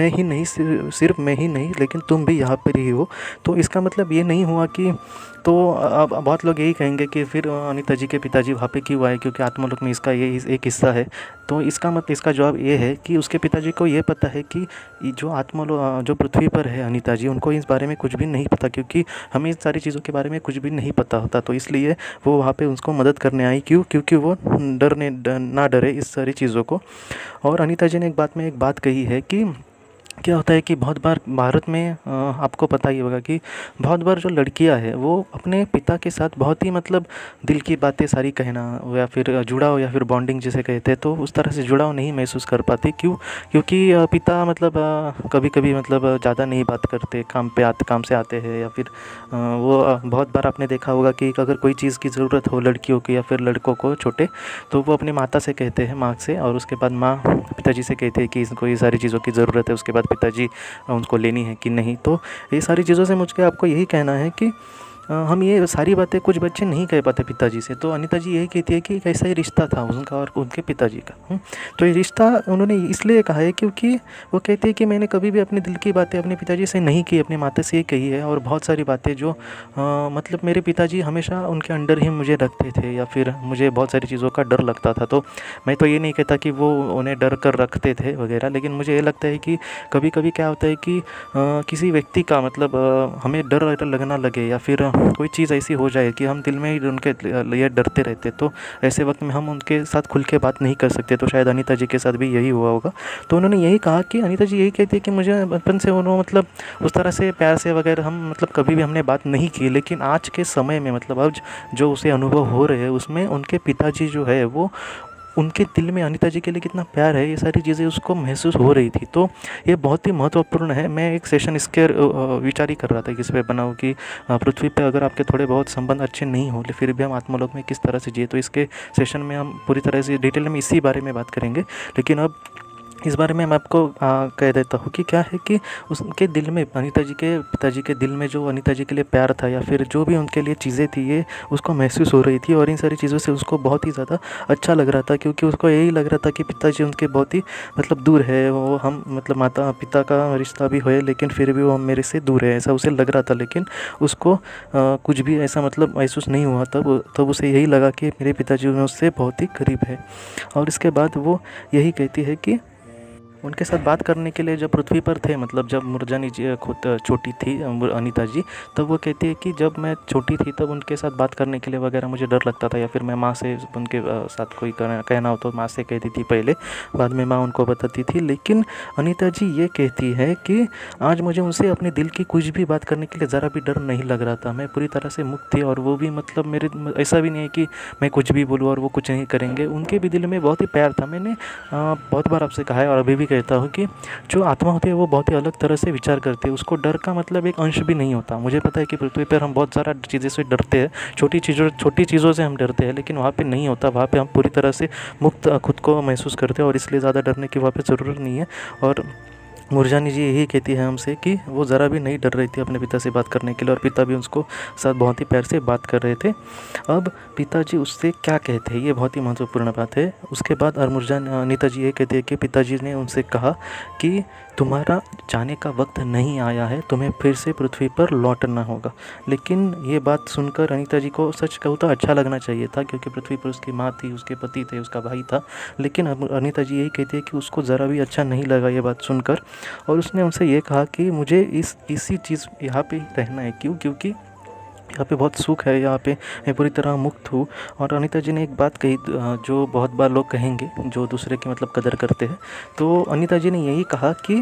सिर्फ सिर्फ मैं ही नहीं लेकिन तुम भी यहाँ पर ही हो। तो इसका मतलब ये नहीं हुआ कि, तो अब बहुत लोग यही कहेंगे कि फिर अनीता जी के पिताजी वहाँ पे क्यों आए, क्योंकि आत्मालोक में इसका ये एक हिस्सा है। तो इसका मत इसका जवाब ये है कि उसके पिताजी को ये पता है कि ये जो आत्मालोक जो पृथ्वी पर है अनीता जी, उनको इस बारे में कुछ भी नहीं पता, क्योंकि हमें इन सारी चीज़ों के बारे में कुछ भी नहीं पता होता। तो इसलिए वो वहाँ पे उसको मदद करने आई। क्यों? क्योंकि वो डरने ना डरे इस सारी चीज़ों को। और अनीता जी ने एक बात में एक बात कही है कि क्या होता है कि बहुत बार भारत में अ, आपको पता ही होगा कि बहुत बार जो लड़कियां हैं वो अपने पिता के साथ बहुत ही मतलब दिल की बातें सारी कहना, या फिर जुड़ाव या फिर बॉन्डिंग जिसे कहते हैं, तो उस तरह से जुड़ाव नहीं महसूस कर पाती। क्यों? क्योंकि अ, पिता मतलब कभी कभी मतलब ज़्यादा नहीं बात करते, काम पे आते काम से आते हैं, या फिर अ, वो अ, बहुत बार आपने देखा होगा कि अगर कोई चीज़ की ज़रूरत हो लड़कियों की या फिर लड़कों को छोटे, तो वो अपनी माता से कहते हैं, माँ से, और उसके बाद माँ पिताजी से कहते हैं कि इसको ये सारी चीज़ों की ज़रूरत है, उसके बाद पिताजी उनको लेनी है कि नहीं। तो ये सारी चीज़ों से मुझे आपको यही कहना है कि अ, हम ये सारी बातें कुछ बच्चे नहीं कह पाते पिताजी से। तो अनीता जी यही कहती है कि एक ऐसा ही रिश्ता था उनका और उनके पिताजी का। हुँ? तो ये रिश्ता उन्होंने इसलिए कहा है क्योंकि वो कहती है कि मैंने कभी भी अपने दिल की बातें अपने पिताजी से नहीं की, अपनी माता से ही कही है। और बहुत सारी बातें जो अ, मतलब मेरे पिताजी हमेशा उनके अंडर ही मुझे रखते थे, या फिर मुझे बहुत सारी चीज़ों का डर लगता था। तो मैं तो ये नहीं कहता कि वो उन्हें डर कर रखते थे वगैरह, लेकिन मुझे ये लगता है कि कभी कभी क्या होता है कि अ, किसी व्यक्ति का मतलब अ, हमें डर लगना लगे, या फिर कोई चीज़ ऐसी हो जाए कि हम दिल में ही उनके लिए डरते रहते, तो ऐसे वक्त में हम उनके साथ खुल के बात नहीं कर सकते। तो शायद अनीता जी के साथ भी यही हुआ होगा। तो उन्होंने यही कहा कि अनीता जी यही कहती है कि मुझे बचपन से उन्होंने मतलब उस तरह से प्यार से वगैरह हम मतलब कभी भी हमने बात नहीं की, लेकिन आज के समय में मतलब अब जो उसे अनुभव हो रहे हैं उसमें उनके पिताजी जो है वो उनके दिल में अनीता जी के लिए कितना प्यार है, ये सारी चीज़ें उसको महसूस हो रही थी। तो ये बहुत ही महत्वपूर्ण है। मैं एक सेशन इसके विचार ही कर रहा था कि इस पर बनाऊँ कि पृथ्वी पे अगर आपके थोड़े बहुत संबंध अच्छे नहीं हो फिर भी हम आत्मालोक में किस तरह से जिए। तो इसके सेशन में हम पूरी तरह से डिटेल में इसी बारे में बात करेंगे। लेकिन अब इस बारे में मैं आपको आ, कह देता हूँ कि क्या है कि उसके दिल में अनीता जी के पिताजी के दिल में जो अनीता जी के लिए प्यार था, या फिर जो भी उनके लिए चीज़ें थी, ये उसको महसूस हो रही थी। और इन सारी चीज़ों से उसको बहुत ही ज़्यादा अच्छा लग रहा था, क्योंकि उसको यही लग रहा था कि पिताजी उनके बहुत ही मतलब दूर है। वो हम मतलब माता पिता का रिश्ता भी है, लेकिन फिर भी वो मेरे से दूर है, ऐसा उसे लग रहा था। लेकिन उसको आ, कुछ भी ऐसा मतलब महसूस नहीं हुआ। तब तब उसे यही लगा कि मेरे पिताजी उससे बहुत ही करीब है। और इसके बाद वो यही कहती है कि उनके साथ बात करने के लिए जब पृथ्वी पर थे, मतलब जब मुरजानी जी खुद छोटी थी अनीता जी, तब वो कहती है कि जब मैं छोटी थी तब उनके साथ बात करने के लिए वगैरह मुझे डर लगता था, या फिर मैं माँ से उनके साथ कोई कहना हो तो माँ से कहती थी पहले, बाद में माँ उनको बताती थी। लेकिन अनीता जी ये कहती है कि आज मुझे उनसे अपने दिल की कुछ भी बात करने के लिए ज़रा भी डर नहीं लग रहा था। मैं पूरी तरह से मुक्त थी, और वो भी मतलब मेरे ऐसा भी नहीं है कि मैं कुछ भी बोलूँ और वो कुछ नहीं करेंगे। उनके भी दिल में बहुत ही प्यार था। मैंने बहुत बार आपसे कहा है और अभी भी कहता हूँ कि जो आत्मा होती है वो बहुत ही अलग तरह से विचार करती है। उसको डर का मतलब एक अंश भी नहीं होता। मुझे पता है कि पृथ्वी पर हम बहुत सारा चीज़ों से डरते हैं, छोटी चीज़ों छोटी चीज़ों से हम डरते हैं, लेकिन वहाँ पे नहीं होता। वहाँ पे हम पूरी तरह से मुक्त खुद को महसूस करते हैं, और इसलिए ज़्यादा डरने की वहाँ पे ज़रूरत नहीं है। और मुरजानी जी यही कहती है हमसे कि वो ज़रा भी नहीं डर रही थी अपने पिता से बात करने के लिए, और पिता भी उसको साथ बहुत ही प्यार से बात कर रहे थे। अब पिताजी उससे क्या कहते हैं, ये बहुत ही महत्वपूर्ण बात है। उसके बाद और मुरजान अनीता जी ये कहते हैं कि पिताजी ने उनसे कहा कि तुम्हारा जाने का वक्त नहीं आया है, तुम्हें फिर से पृथ्वी पर लौटना होगा। लेकिन ये बात सुनकर अनीता जी को सच कहूँ तो अच्छा लगना चाहिए था, क्योंकि पृथ्वी पर उसकी माँ थी, उसके पति थे, उसका भाई था। लेकिन अनीता जी यही कहती है कि उसको ज़रा भी अच्छा नहीं लगा ये बात सुनकर, और उसने उनसे ये कहा कि मुझे इस इसी चीज़ यहाँ पे रहना है। क्यों? क्योंकि यहाँ पे बहुत सुख है, यहाँ पे मैं पूरी तरह मुक्त हूँ। और अनीता जी ने एक बात कही जो बहुत बार लोग कहेंगे जो दूसरे की मतलब कदर करते हैं। तो अनीता जी ने यही कहा कि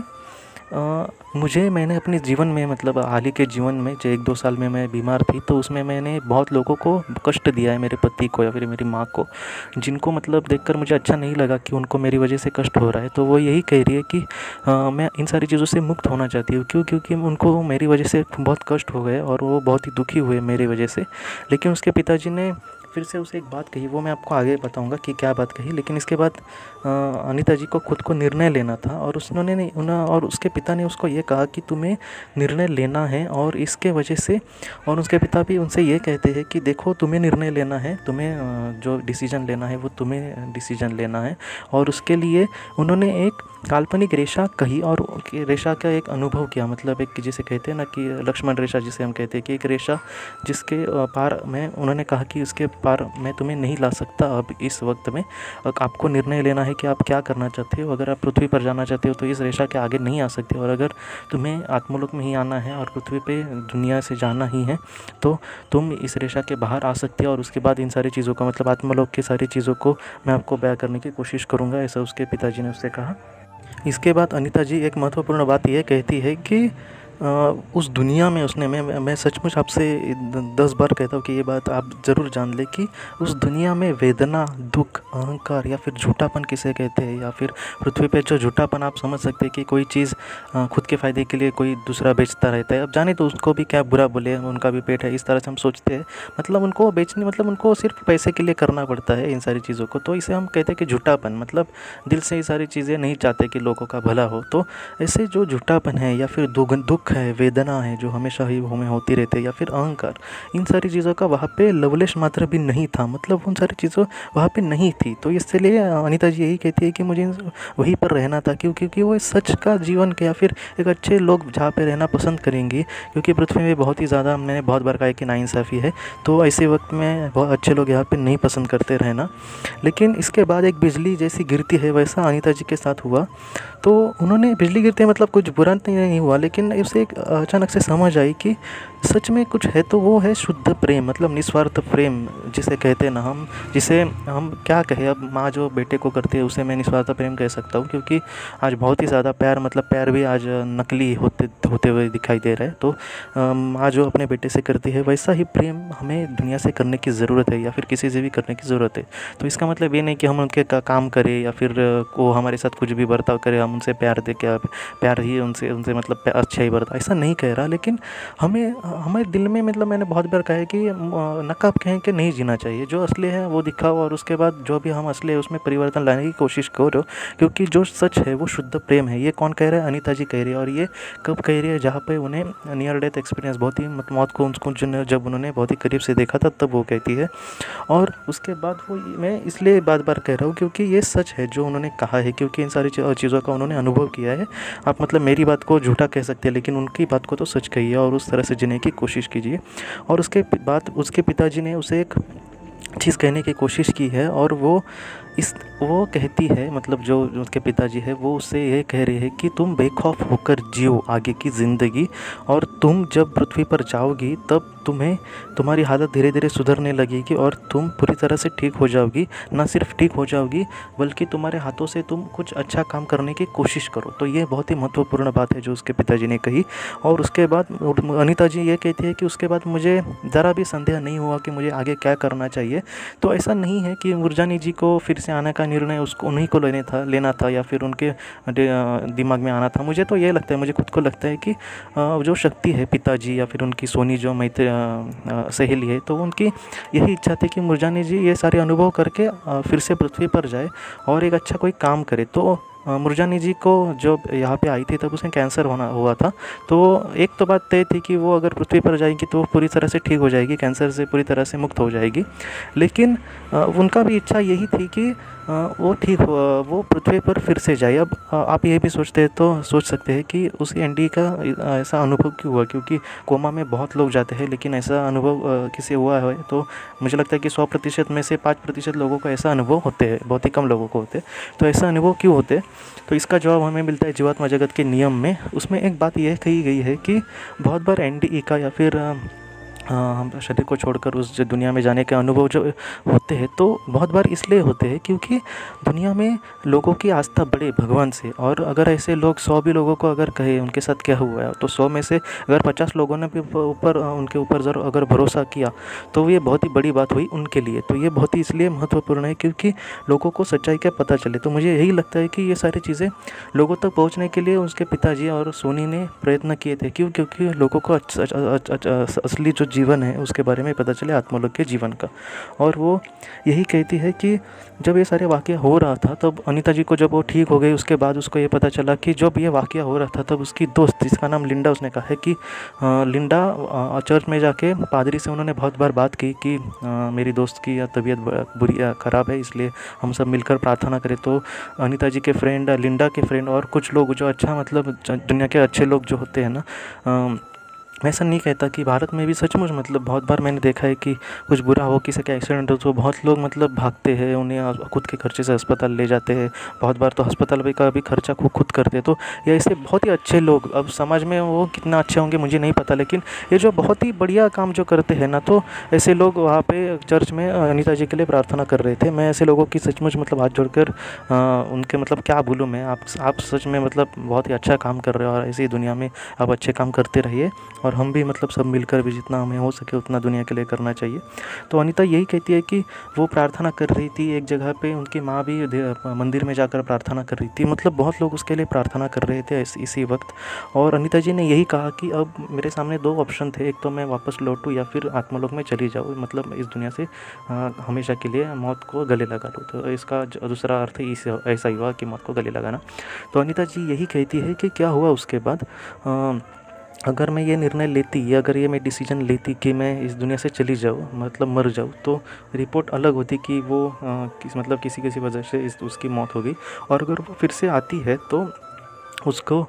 आ, मुझे मैंने अपने जीवन में मतलब हाल ही के जीवन में जो एक दो साल में मैं बीमार थी, तो उसमें मैंने बहुत लोगों को कष्ट दिया है, मेरे पति को या फिर मेरी माँ को, जिनको मतलब देखकर मुझे अच्छा नहीं लगा कि उनको मेरी वजह से कष्ट हो रहा है। तो वो यही कह रही है कि आ, मैं इन सारी चीज़ों से मुक्त होना चाहती हूँ। क्यों? क्योंकि उनको मेरी वजह से बहुत कष्ट हो गए और वो बहुत ही दुखी हुए मेरी वजह से। लेकिन उसके पिताजी ने फिर से उसे एक बात कही, वो मैं आपको आगे बताऊंगा कि क्या बात कही। लेकिन इसके बाद अनीता जी को खुद को निर्णय लेना था, और उसने नहीं उन्हें और उसके पिता ने उसको ये कहा कि तुम्हें निर्णय लेना है, और इसके वजह से और उसके पिता भी उनसे ये कहते हैं कि देखो तुम्हें निर्णय लेना है, तुम्हें जो डिसीजन लेना है वो तुम्हें डिसीजन लेना है। और उसके लिए उन्होंने एक काल्पनिक रेखा कही, और एक रेशा का एक अनुभव किया, मतलब एक जिसे कहते हैं ना कि लक्ष्मण रेखा जिसे हम कहते हैं कि एक रेशा जिसके पार में उन्होंने कहा कि उसके पार मैं तुम्हें नहीं ला सकता अब इस वक्त में। आपको निर्णय लेना है कि आप क्या करना चाहते हो। अगर आप पृथ्वी पर जाना चाहते हो तो इस रेशा के आगे नहीं आ सकते, और अगर तुम्हें आत्मलोक में ही आना है और पृथ्वी पे दुनिया से जाना ही है तो तुम इस रेशा के बाहर आ सकते हो। और उसके बाद इन सारी चीज़ों का मतलब आत्मलोक की सारी चीज़ों को मैं आपको बयां करने की कोशिश करूँगा, ऐसा उसके पिताजी ने उससे कहा। इसके बाद अनीता जी एक महत्वपूर्ण बात यह कहती है कि आ, उस दुनिया में उसने मैं मैं सचमुच आपसे दस बार कहता हूँ कि ये बात आप ज़रूर जान लें कि उस दुनिया में वेदना, दुख, अहंकार या फिर झूठापन किसे कहते हैं, या फिर पृथ्वी पे जो झूठापन आप समझ सकते हैं कि कोई चीज़ खुद के फ़ायदे के लिए कोई दूसरा बेचता रहता है। अब जाने तो उसको भी क्या बुरा बोले, उनका भी पेट है, इस तरह से हम सोचते हैं। मतलब उनको बेचने मतलब उनको सिर्फ पैसे के लिए करना पड़ता है इन सारी चीज़ों को, तो इसे हम कहते हैं कि झूठापन, मतलब दिल से ये सारी चीज़ें नहीं चाहते कि लोगों का भला हो। तो ऐसे जो झूठापन है या फिर दुख है, वेदना है जो हमेशा ही हमें होती रहती है, या फिर अहंकार, इन सारी चीज़ों का वहाँ पे लवलेश मात्रा भी नहीं था, मतलब उन सारी चीज़ों वहाँ पे नहीं थी। तो इसलिए अनीता जी यही कहती है कि मुझे वहीं पर रहना था, क्योंकि क्योंकि वो सच का जीवन के या फिर एक अच्छे लोग जहाँ पे रहना पसंद करेंगे, क्योंकि पृथ्वी में बहुत ही ज़्यादा, मैंने बहुत बार कहा कि नाइंसाफ़ी है, तो ऐसे वक्त में बहुत अच्छे लोग यहाँ पर नहीं पसंद करते रहना। लेकिन इसके बाद एक बिजली जैसी गिरती है, वैसा अनीता जी के साथ हुआ। तो उन्होंने बिजली गिरते मतलब कुछ बुरा नहीं हुआ, लेकिन उसे एक अचानक से समझ आई कि सच में कुछ है तो वो है शुद्ध प्रेम, मतलब निस्वार्थ प्रेम जिसे कहते हैं ना हम, जिसे हम क्या कहें, अब माँ जो बेटे को करती है उसे मैं निस्वार्थ प्रेम कह सकता हूँ, क्योंकि आज बहुत ही ज़्यादा प्यार, मतलब प्यार भी आज नकली होते होते हुए दिखाई दे रहा है। तो माँ जो अपने बेटे से करती है वैसा ही प्रेम हमें दुनिया से करने की ज़रूरत है, या फिर किसी से भी करने की ज़रूरत है। तो इसका मतलब ये नहीं कि हम उनके का काम करें या फिर वो हमारे साथ कुछ भी बर्ताव करे, हम उनसे प्यार दे के प्यार ही उनसे उनसे मतलब अच्छा ही बर्ताव, ऐसा नहीं कह रहा। लेकिन हमें हमारे दिल में, मतलब मैंने बहुत बार कहा है कि नकाब कहें कि नहीं जीना चाहिए, जो असली है वो दिखाओ, और उसके बाद जो भी हम असली है उसमें परिवर्तन लाने की कोशिश करो, क्योंकि जो सच है वो शुद्ध प्रेम है। ये कौन कह रहा है? अनीता जी कह रही है। और ये कब कह रही है? जहाँ पे उन्हें नियर डेथ एक्सपीरियंस, बहुत ही मौत को उनको जब उन्होंने बहुत ही करीब से देखा था तब वो कहती है। और उसके बाद वो, मैं इसलिए बार बार कह रहा हूँ क्योंकि ये सच है जो उन्होंने कहा है, क्योंकि इन सारी चीज़ों का उन्होंने अनुभव किया है। आप मतलब मेरी बात को झूठा कह सकते हैं, लेकिन उनकी बात को तो सच कहिए और उस तरह से जीने की कोशिश कीजिए। और उसके बाद उसके पिताजी ने उसे एक चीज़ कहने की कोशिश की है, और वो इस वो कहती है, मतलब जो उसके पिताजी है वो उससे ये कह रहे हैं कि तुम बेखौफ होकर जियो आगे की ज़िंदगी, और तुम जब पृथ्वी पर जाओगी तब तुम्हें तुम्हारी हालत धीरे धीरे सुधरने लगेगी और तुम पूरी तरह से ठीक हो जाओगी। ना सिर्फ ठीक हो जाओगी बल्कि तुम्हारे हाथों से तुम कुछ अच्छा काम करने की कोशिश करो। तो ये बहुत ही महत्वपूर्ण बात है जो उसके पिताजी ने कही। और उसके बाद अनीता जी ये कहती है कि उसके बाद मुझे ज़रा भी संदेह नहीं हुआ कि मुझे आगे क्या करना चाहिए। तो ऐसा नहीं है कि मुरजानी जी को फिर से आने का निर्णय उसको उन्हीं को लेने था लेना था या फिर उनके दिमाग में आना था। मुझे तो ये लगता है, मुझे खुद को लगता है कि जो शक्ति है पिताजी या फिर उनकी सोनी जो मैत्री सहेली है, तो उनकी यही इच्छा थी कि मुरजानी जी ये सारे अनुभव करके फिर से पृथ्वी पर जाए और एक अच्छा कोई काम करे। तो मुरजानी जी को जब यहाँ पे आई थी तब उसे कैंसर होना हुआ था। तो एक तो बात तय थी कि वो अगर पृथ्वी पर जाएगी तो पूरी तरह से ठीक हो जाएगी, कैंसर से पूरी तरह से मुक्त हो जाएगी। लेकिन उनका भी इच्छा यही थी कि वो ठीक हो, वो पृथ्वी पर फिर से जाए। अब आप ये भी सोचते हैं तो सोच सकते हैं कि उस एनडी का ऐसा अनुभव क्यों हुआ, क्योंकि कोमा में बहुत लोग जाते हैं लेकिन ऐसा अनुभव किसी हुआ है तो मुझे लगता है कि सौ प्रतिशत में से पाँच प्रतिशत लोगों को ऐसा अनुभव होते हैं, बहुत ही कम लोगों को होते। तो ऐसा अनुभव क्यों होते? तो इसका जवाब हमें मिलता है जीवात्मा जगत के नियम में। उसमें एक बात यह कही गई है कि बहुत बार एनडी का या फिर हम शरीर को छोड़कर उस दुनिया में जाने के अनुभव जो होते हैं तो बहुत बार इसलिए होते हैं क्योंकि दुनिया में लोगों की आस्था बढ़े भगवान से। और अगर ऐसे लोग सौ भी लोगों को अगर कहे उनके साथ क्या हुआ है तो सौ में से अगर पचास लोगों ने भी ऊपर उनके ऊपर ज़रूर अगर भरोसा किया तो ये बहुत ही बड़ी बात हुई उनके लिए। तो ये बहुत ही इसलिए महत्वपूर्ण है क्योंकि लोगों को सच्चाई का पता चले। तो मुझे यही लगता है कि ये सारी चीज़ें लोगों तक पहुँचने के लिए उसके पिताजी और सोनी ने प्रयत्न किए थे। क्यों? क्योंकि लोगों को असली जो जीवन है उसके बारे में पता चले, आत्मोलोक के जीवन का। और वो यही कहती है कि जब ये सारे वाक़या हो रहा था तब अनीता जी को जब वो ठीक हो गई उसके बाद उसको ये पता चला कि जब ये वाक़या हो रहा था तब उसकी दोस्त जिसका नाम लिंडा, उसने कहा है कि अ, लिंडा अ, चर्च में जाके पादरी से उन्होंने बहुत बार बात की कि अ, मेरी दोस्त की तबीयत बुरी ख़राब है, इसलिए हम सब मिलकर प्रार्थना करें। तो अनीता जी के फ्रेंड, लिंडा के फ्रेंड और कुछ लोग जो अच्छा मतलब दुनिया के अच्छे लोग जो होते हैं ना, अ, मैं ऐसा नहीं कहता कि भारत में भी सचमुच मतलब बहुत बार मैंने देखा है कि कुछ बुरा हो, किसी का एक्सीडेंट हो तो बहुत लोग मतलब भागते हैं, उन्हें खुद के खर्चे से अस्पताल ले जाते हैं, बहुत बार तो अस्पताल भी का भी खर्चा खुद खुद करते हैं। तो ये ऐसे बहुत ही अच्छे लोग, अब समाज में वो कितना अच्छे होंगे मुझे नहीं पता, लेकिन ये जो बहुत ही बढ़िया काम जो करते हैं ना, तो ऐसे लोग वहाँ पे चर्च में अनीता जी के लिए प्रार्थना कर रहे थे। मैं ऐसे लोगों की सचमुच मतलब हाथ जोड़कर उनके मतलब क्या बोलूँ मैं, आप आप सच में मतलब बहुत ही अच्छा काम कर रहे हो और ऐसे ही दुनिया में आप अच्छे काम करते रहिए और हम भी मतलब सब मिलकर भी जितना हमें हो सके उतना दुनिया के लिए करना चाहिए। तो अनीता यही कहती है कि वो प्रार्थना कर रही थी एक जगह पे, उनकी माँ भी मंदिर में जाकर प्रार्थना कर रही थी, मतलब बहुत लोग उसके लिए प्रार्थना कर रहे थे इसी वक्त। और अनीता जी ने यही कहा कि अब मेरे सामने दो ऑप्शन थे, एक तो मैं वापस लौटूँ या फिर आत्मलोक में चली जाऊँ, मतलब इस दुनिया से आ, हमेशा के लिए मौत को गले लगा लूँ। तो इसका दूसरा अर्थ इस ऐसा ही हुआ कि मौत को गले लगाना। तो अनीता जी यही कहती है कि क्या हुआ उसके बाद, आ, अगर मैं ये निर्णय लेती या अगर ये मैं डिसीजन लेती कि मैं इस दुनिया से चली जाऊँ मतलब मर जाऊँ, तो रिपोर्ट अलग होती कि वो आ, किस मतलब किसी किसी वजह से इस उसकी मौत हो गई। और अगर वो फिर से आती है तो उसको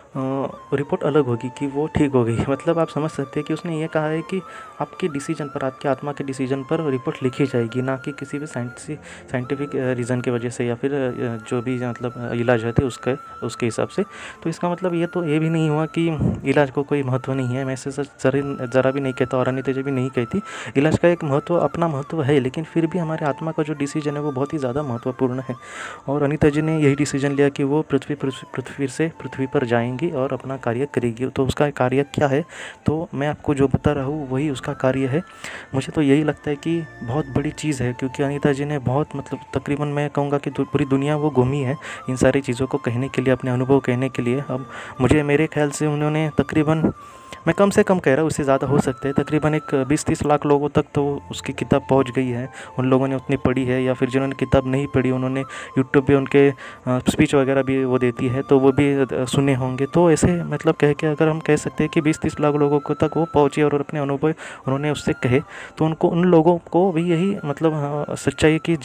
रिपोर्ट अलग होगी कि वो ठीक हो गई। मतलब आप समझ सकते हैं कि उसने ये कहा है कि आपके डिसीजन पर, आपके आत्मा के डिसीजन पर रिपोर्ट लिखी जाएगी, ना कि किसी भी साइंटिफिक साइंटिफिक रीज़न की वजह से या फिर जो भी मतलब इलाज है थे उसके उसके हिसाब से। तो इसका मतलब ये तो ये भी नहीं हुआ कि इलाज को कोई महत्व नहीं है, मैं ऐसे जरा ज़रा भी नहीं कहता और अनीता जी भी नहीं कहती। इलाज का एक महत्व, अपना महत्व है, लेकिन फिर भी हमारे आत्मा का जो डिसीजन है वो बहुत ही ज़्यादा महत्वपूर्ण है। और अनीता जी ने यही डिसीजन लिया कि वो पृथ्वी पृथ्वी से पृथ्वी पर जाएंगी और अपना कार्य करेगी। तो उसका कार्य क्या है, तो मैं आपको जो बता रहा हूँ वही उसका कार्य है। मुझे तो यही लगता है कि बहुत बड़ी चीज़ है, क्योंकि अनीता जी ने बहुत मतलब तकरीबन मैं कहूँगा कि पूरी दुनिया वो घूमी है इन सारी चीज़ों को कहने के लिए, अपने अनुभव कहने के लिए। अब मुझे मेरे ख्याल से उन्होंने तकरीबन, मैं कम से कम कह रहा हूँ, उससे ज़्यादा हो सकते हैं, तकरीबन एक बीस तीस लाख लोगों तक तो उसकी किताब पहुँच गई है, उन लोगों ने उतनी पढ़ी है, या फिर जिन्होंने किताब नहीं पढ़ी उन्होंने यूट्यूब पे उनके स्पीच वगैरह भी वो देती है तो वो भी सुने होंगे। तो ऐसे मतलब कह के अगर हम कह सकते हैं कि बीस तीस लाख लोगों को तक वो पहुँची और अपने अनुभव उन्होंने उससे कहे, तो उनको उन लोगों को भी यही मतलब सच्चाई की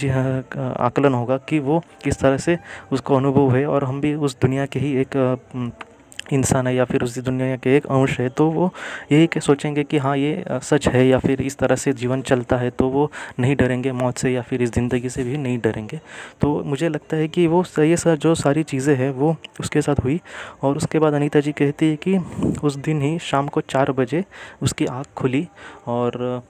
आकलन होगा कि वो किस तरह से उसको अनुभव है और हम भी उस दुनिया के ही एक इंसान है या फिर उसी दुनिया के एक अंश है। तो वो यही के सोचेंगे कि हाँ ये सच है या फिर इस तरह से जीवन चलता है, तो वो नहीं डरेंगे मौत से या फिर इस ज़िंदगी से भी नहीं डरेंगे। तो मुझे लगता है कि वो ये सर जो सारी चीज़ें हैं वो उसके साथ हुई। और उसके बाद अनीता जी कहती है कि उस दिन ही शाम को चार बजे उसकी आँख खुली और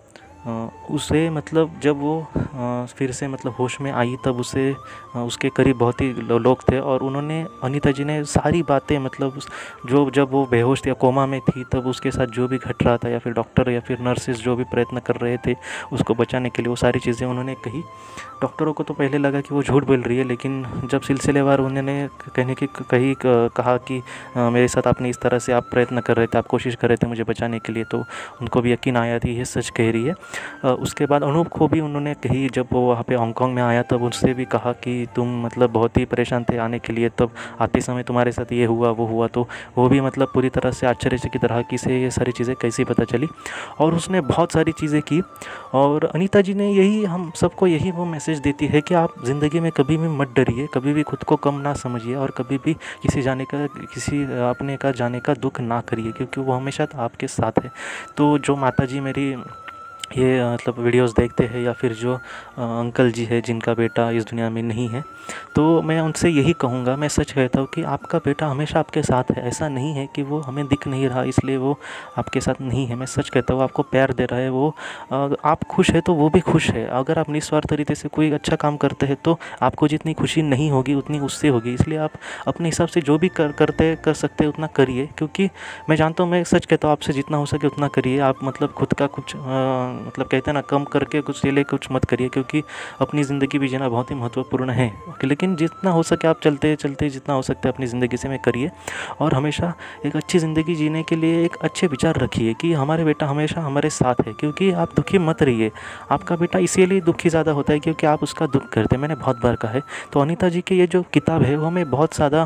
उसे मतलब जब वो फिर से मतलब होश में आई तब उसे उसके करीब बहुत ही लोग थे और उन्होंने, अनीता जी ने सारी बातें मतलब जो जब वो बेहोश थी या कोमा में थी तब उसके साथ जो भी घट रहा था या फिर डॉक्टर या फिर नर्सेज जो भी प्रयत्न कर रहे थे उसको बचाने के लिए, वो सारी चीज़ें उन्होंने कही। डॉक्टरों को तो पहले लगा कि वो झूठ बोल रही है, लेकिन जब सिलसिलेवार उन्होंने कहने की कही कहा कि मेरे साथ आपने इस तरह से आप प्रयत्न कर रहे थे, आप कोशिश कर रहे थे मुझे बचाने के लिए, तो उनको भी यकीन आया थी ये सच कह रही है। उसके बाद अनूप को भी उन्होंने कही, जब वो वहाँ पे हांगकांग में आया तब उनसे भी कहा कि तुम मतलब बहुत ही परेशान थे आने के लिए, तब आते समय तुम्हारे साथ ये हुआ वो हुआ, तो वो भी मतलब पूरी तरह से आश्चर्यचकित रहा कि से ये सारी चीज़ें कैसी पता चली। और उसने बहुत सारी चीज़ें की और अनीता जी ने यही हम सबको यही वो मैसेज देती है कि आप ज़िंदगी में कभी भी मत डरिए, कभी भी खुद को कम ना समझिए और कभी भी किसी जाने का किसी अपने का जाने का दुख ना करिए, क्योंकि वो हमेशा आपके साथ है। तो जो माता जी मेरी ये मतलब वीडियोस देखते हैं या फिर जो अंकल जी है जिनका बेटा इस दुनिया में नहीं है, तो मैं उनसे यही कहूँगा, मैं सच कहता हूँ कि आपका बेटा हमेशा आपके साथ है। ऐसा नहीं है कि वो हमें दिख नहीं रहा इसलिए वो आपके साथ नहीं है। मैं सच कहता हूँ आपको प्यार दे रहा है, वो आप खुश है तो वो भी खुश है। अगर आप निस्वार्थ तरीके से कोई अच्छा काम करते हैं तो आपको जितनी खुशी नहीं होगी उतनी उससे होगी, इसलिए आप अपने हिसाब से जो भी कर करते कर सकते हैं उतना करिए। क्योंकि मैं जानता हूँ, मैं सच कहता हूँ आपसे जितना हो सके उतना करिए। आप मतलब खुद का कुछ मतलब कहते हैं ना, कम करके कुछ ले ले कुछ मत करिए, क्योंकि अपनी ज़िंदगी भी जीना बहुत ही महत्वपूर्ण है। लेकिन जितना हो सके आप चलते चलते जितना हो सकता है अपनी ज़िंदगी से में करिए, और हमेशा एक अच्छी ज़िंदगी जीने के लिए एक अच्छे विचार रखिए कि हमारे बेटा हमेशा हमारे साथ है। क्योंकि आप दुखी मत रहिए, आपका बेटा इसीलिए दुखी ज़्यादा होता है क्योंकि आप उसका दुख करते हैं। मैंने बहुत बार कहा है। तो अनीता जी की ये जो किताब है वो हमें बहुत ज़्यादा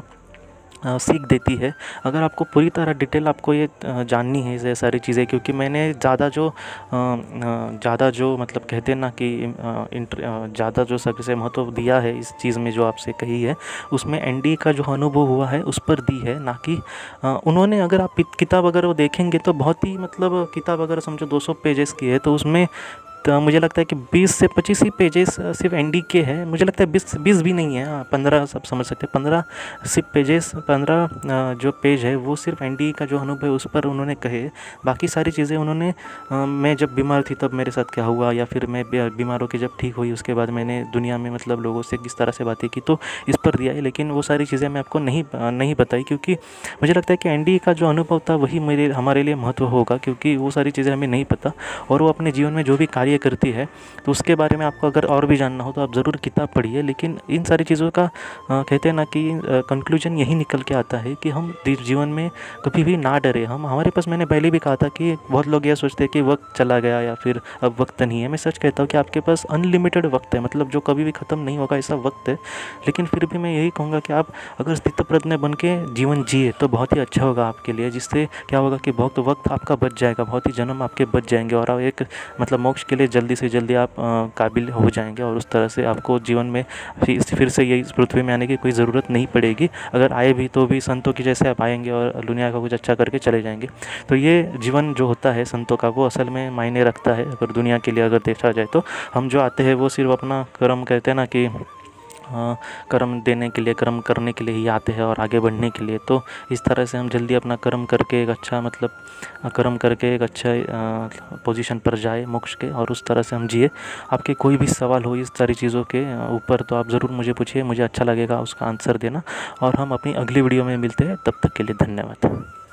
अ, सीख देती है। अगर आपको पूरी तरह डिटेल आपको ये अ, जाननी है ये सारी चीज़ें, क्योंकि मैंने ज़्यादा जो अ, अ, ज़्यादा जो मतलब कहते हैं ना कि अ, इंटर अ, ज़्यादा जो सबसे महत्व दिया है इस चीज़ में जो आपसे कही है, उसमें एनडी का जो अनुभव हुआ है उस पर दी है, ना कि अ, उन्होंने अगर आप किताब अगर वो देखेंगे तो बहुत ही मतलब किताब अगर समझो दो सौ पेजेस की है, तो उसमें तो मुझे लगता है कि बीस से पच्चीस ही पेजेस सिर्फ एनडी के हैं। मुझे लगता है बीस बीस भी नहीं है, पंद्रह सब समझ सकते हैं, पंद्रह सिर्फ पेजेस पंद्रह जो पेज है वो सिर्फ एनडी का जो अनुभव है उस पर उन्होंने कहे। बाकी सारी चीज़ें उन्होंने अ, मैं जब बीमार थी तब मेरे साथ क्या हुआ, या फिर मैं बीमार होकर जब ठीक हुई उसके बाद मैंने दुनिया में मतलब लोगों से किस तरह से बातें की, तो इस पर दिया है। लेकिन वो सारी चीज़ें मैं आपको नहीं नहीं बताई, क्योंकि मुझे लगता है कि एनडी का जो अनुभव था वही मेरे हमारे लिए महत्व होगा, क्योंकि वो सारी चीज़ें हमें नहीं पता। और वो अपने जीवन में जो भी कार्य करती है तो उसके बारे में आपको अगर और भी जानना हो तो आप ज़रूर किताब पढ़िए। लेकिन इन सारी चीज़ों का आ, कहते हैं ना कि कंक्लूजन यही निकल के आता है कि हम जीवन में कभी भी ना डरे। हम हमारे पास, मैंने पहले भी कहा था कि बहुत लोग यह सोचते हैं कि वक्त चला गया या फिर अब वक्त नहीं है। मैं सच कहता हूँ कि आपके पास अनलिमिटेड वक्त है, मतलब जो कभी भी ख़त्म नहीं होगा ऐसा वक्त है। लेकिन फिर भी मैं यही कहूँगा कि आप अगर स्थितप्रज्ञ बन के जीवन जिए तो बहुत ही अच्छा होगा आपके लिए, जिससे क्या होगा कि बहुत वक्त आपका बच जाएगा, बहुत ही जन्म आपके बच जाएंगे, और आप एक मतलब मोक्ष के लिए जल्दी से जल्दी आप आ, काबिल हो जाएंगे, और उस तरह से आपको जीवन में फिर फिर से यही इस पृथ्वी में आने की कोई ज़रूरत नहीं पड़ेगी। अगर आए भी तो भी संतों की जैसे आप आएंगे और दुनिया का कुछ अच्छा करके चले जाएंगे। तो ये जीवन जो होता है संतों का वो असल में मायने रखता है अगर दुनिया के लिए अगर देखा जाए तो। हम जो आते हैं वो सिर्फ अपना कर्म, कहते हैं ना कि हाँ, कर्म देने के लिए, कर्म करने के लिए ही आते हैं और आगे बढ़ने के लिए। तो इस तरह से हम जल्दी अपना कर्म करके एक अच्छा मतलब कर्म करके एक अच्छा पोजीशन पर जाए मोक्ष के, और उस तरह से हम जिए। आपके कोई भी सवाल हो इस सारी चीज़ों के ऊपर तो आप ज़रूर मुझे पूछिए, मुझे अच्छा लगेगा उसका आंसर देना। और हम अपनी अगली वीडियो में मिलते हैं, तब तक के लिए धन्यवाद।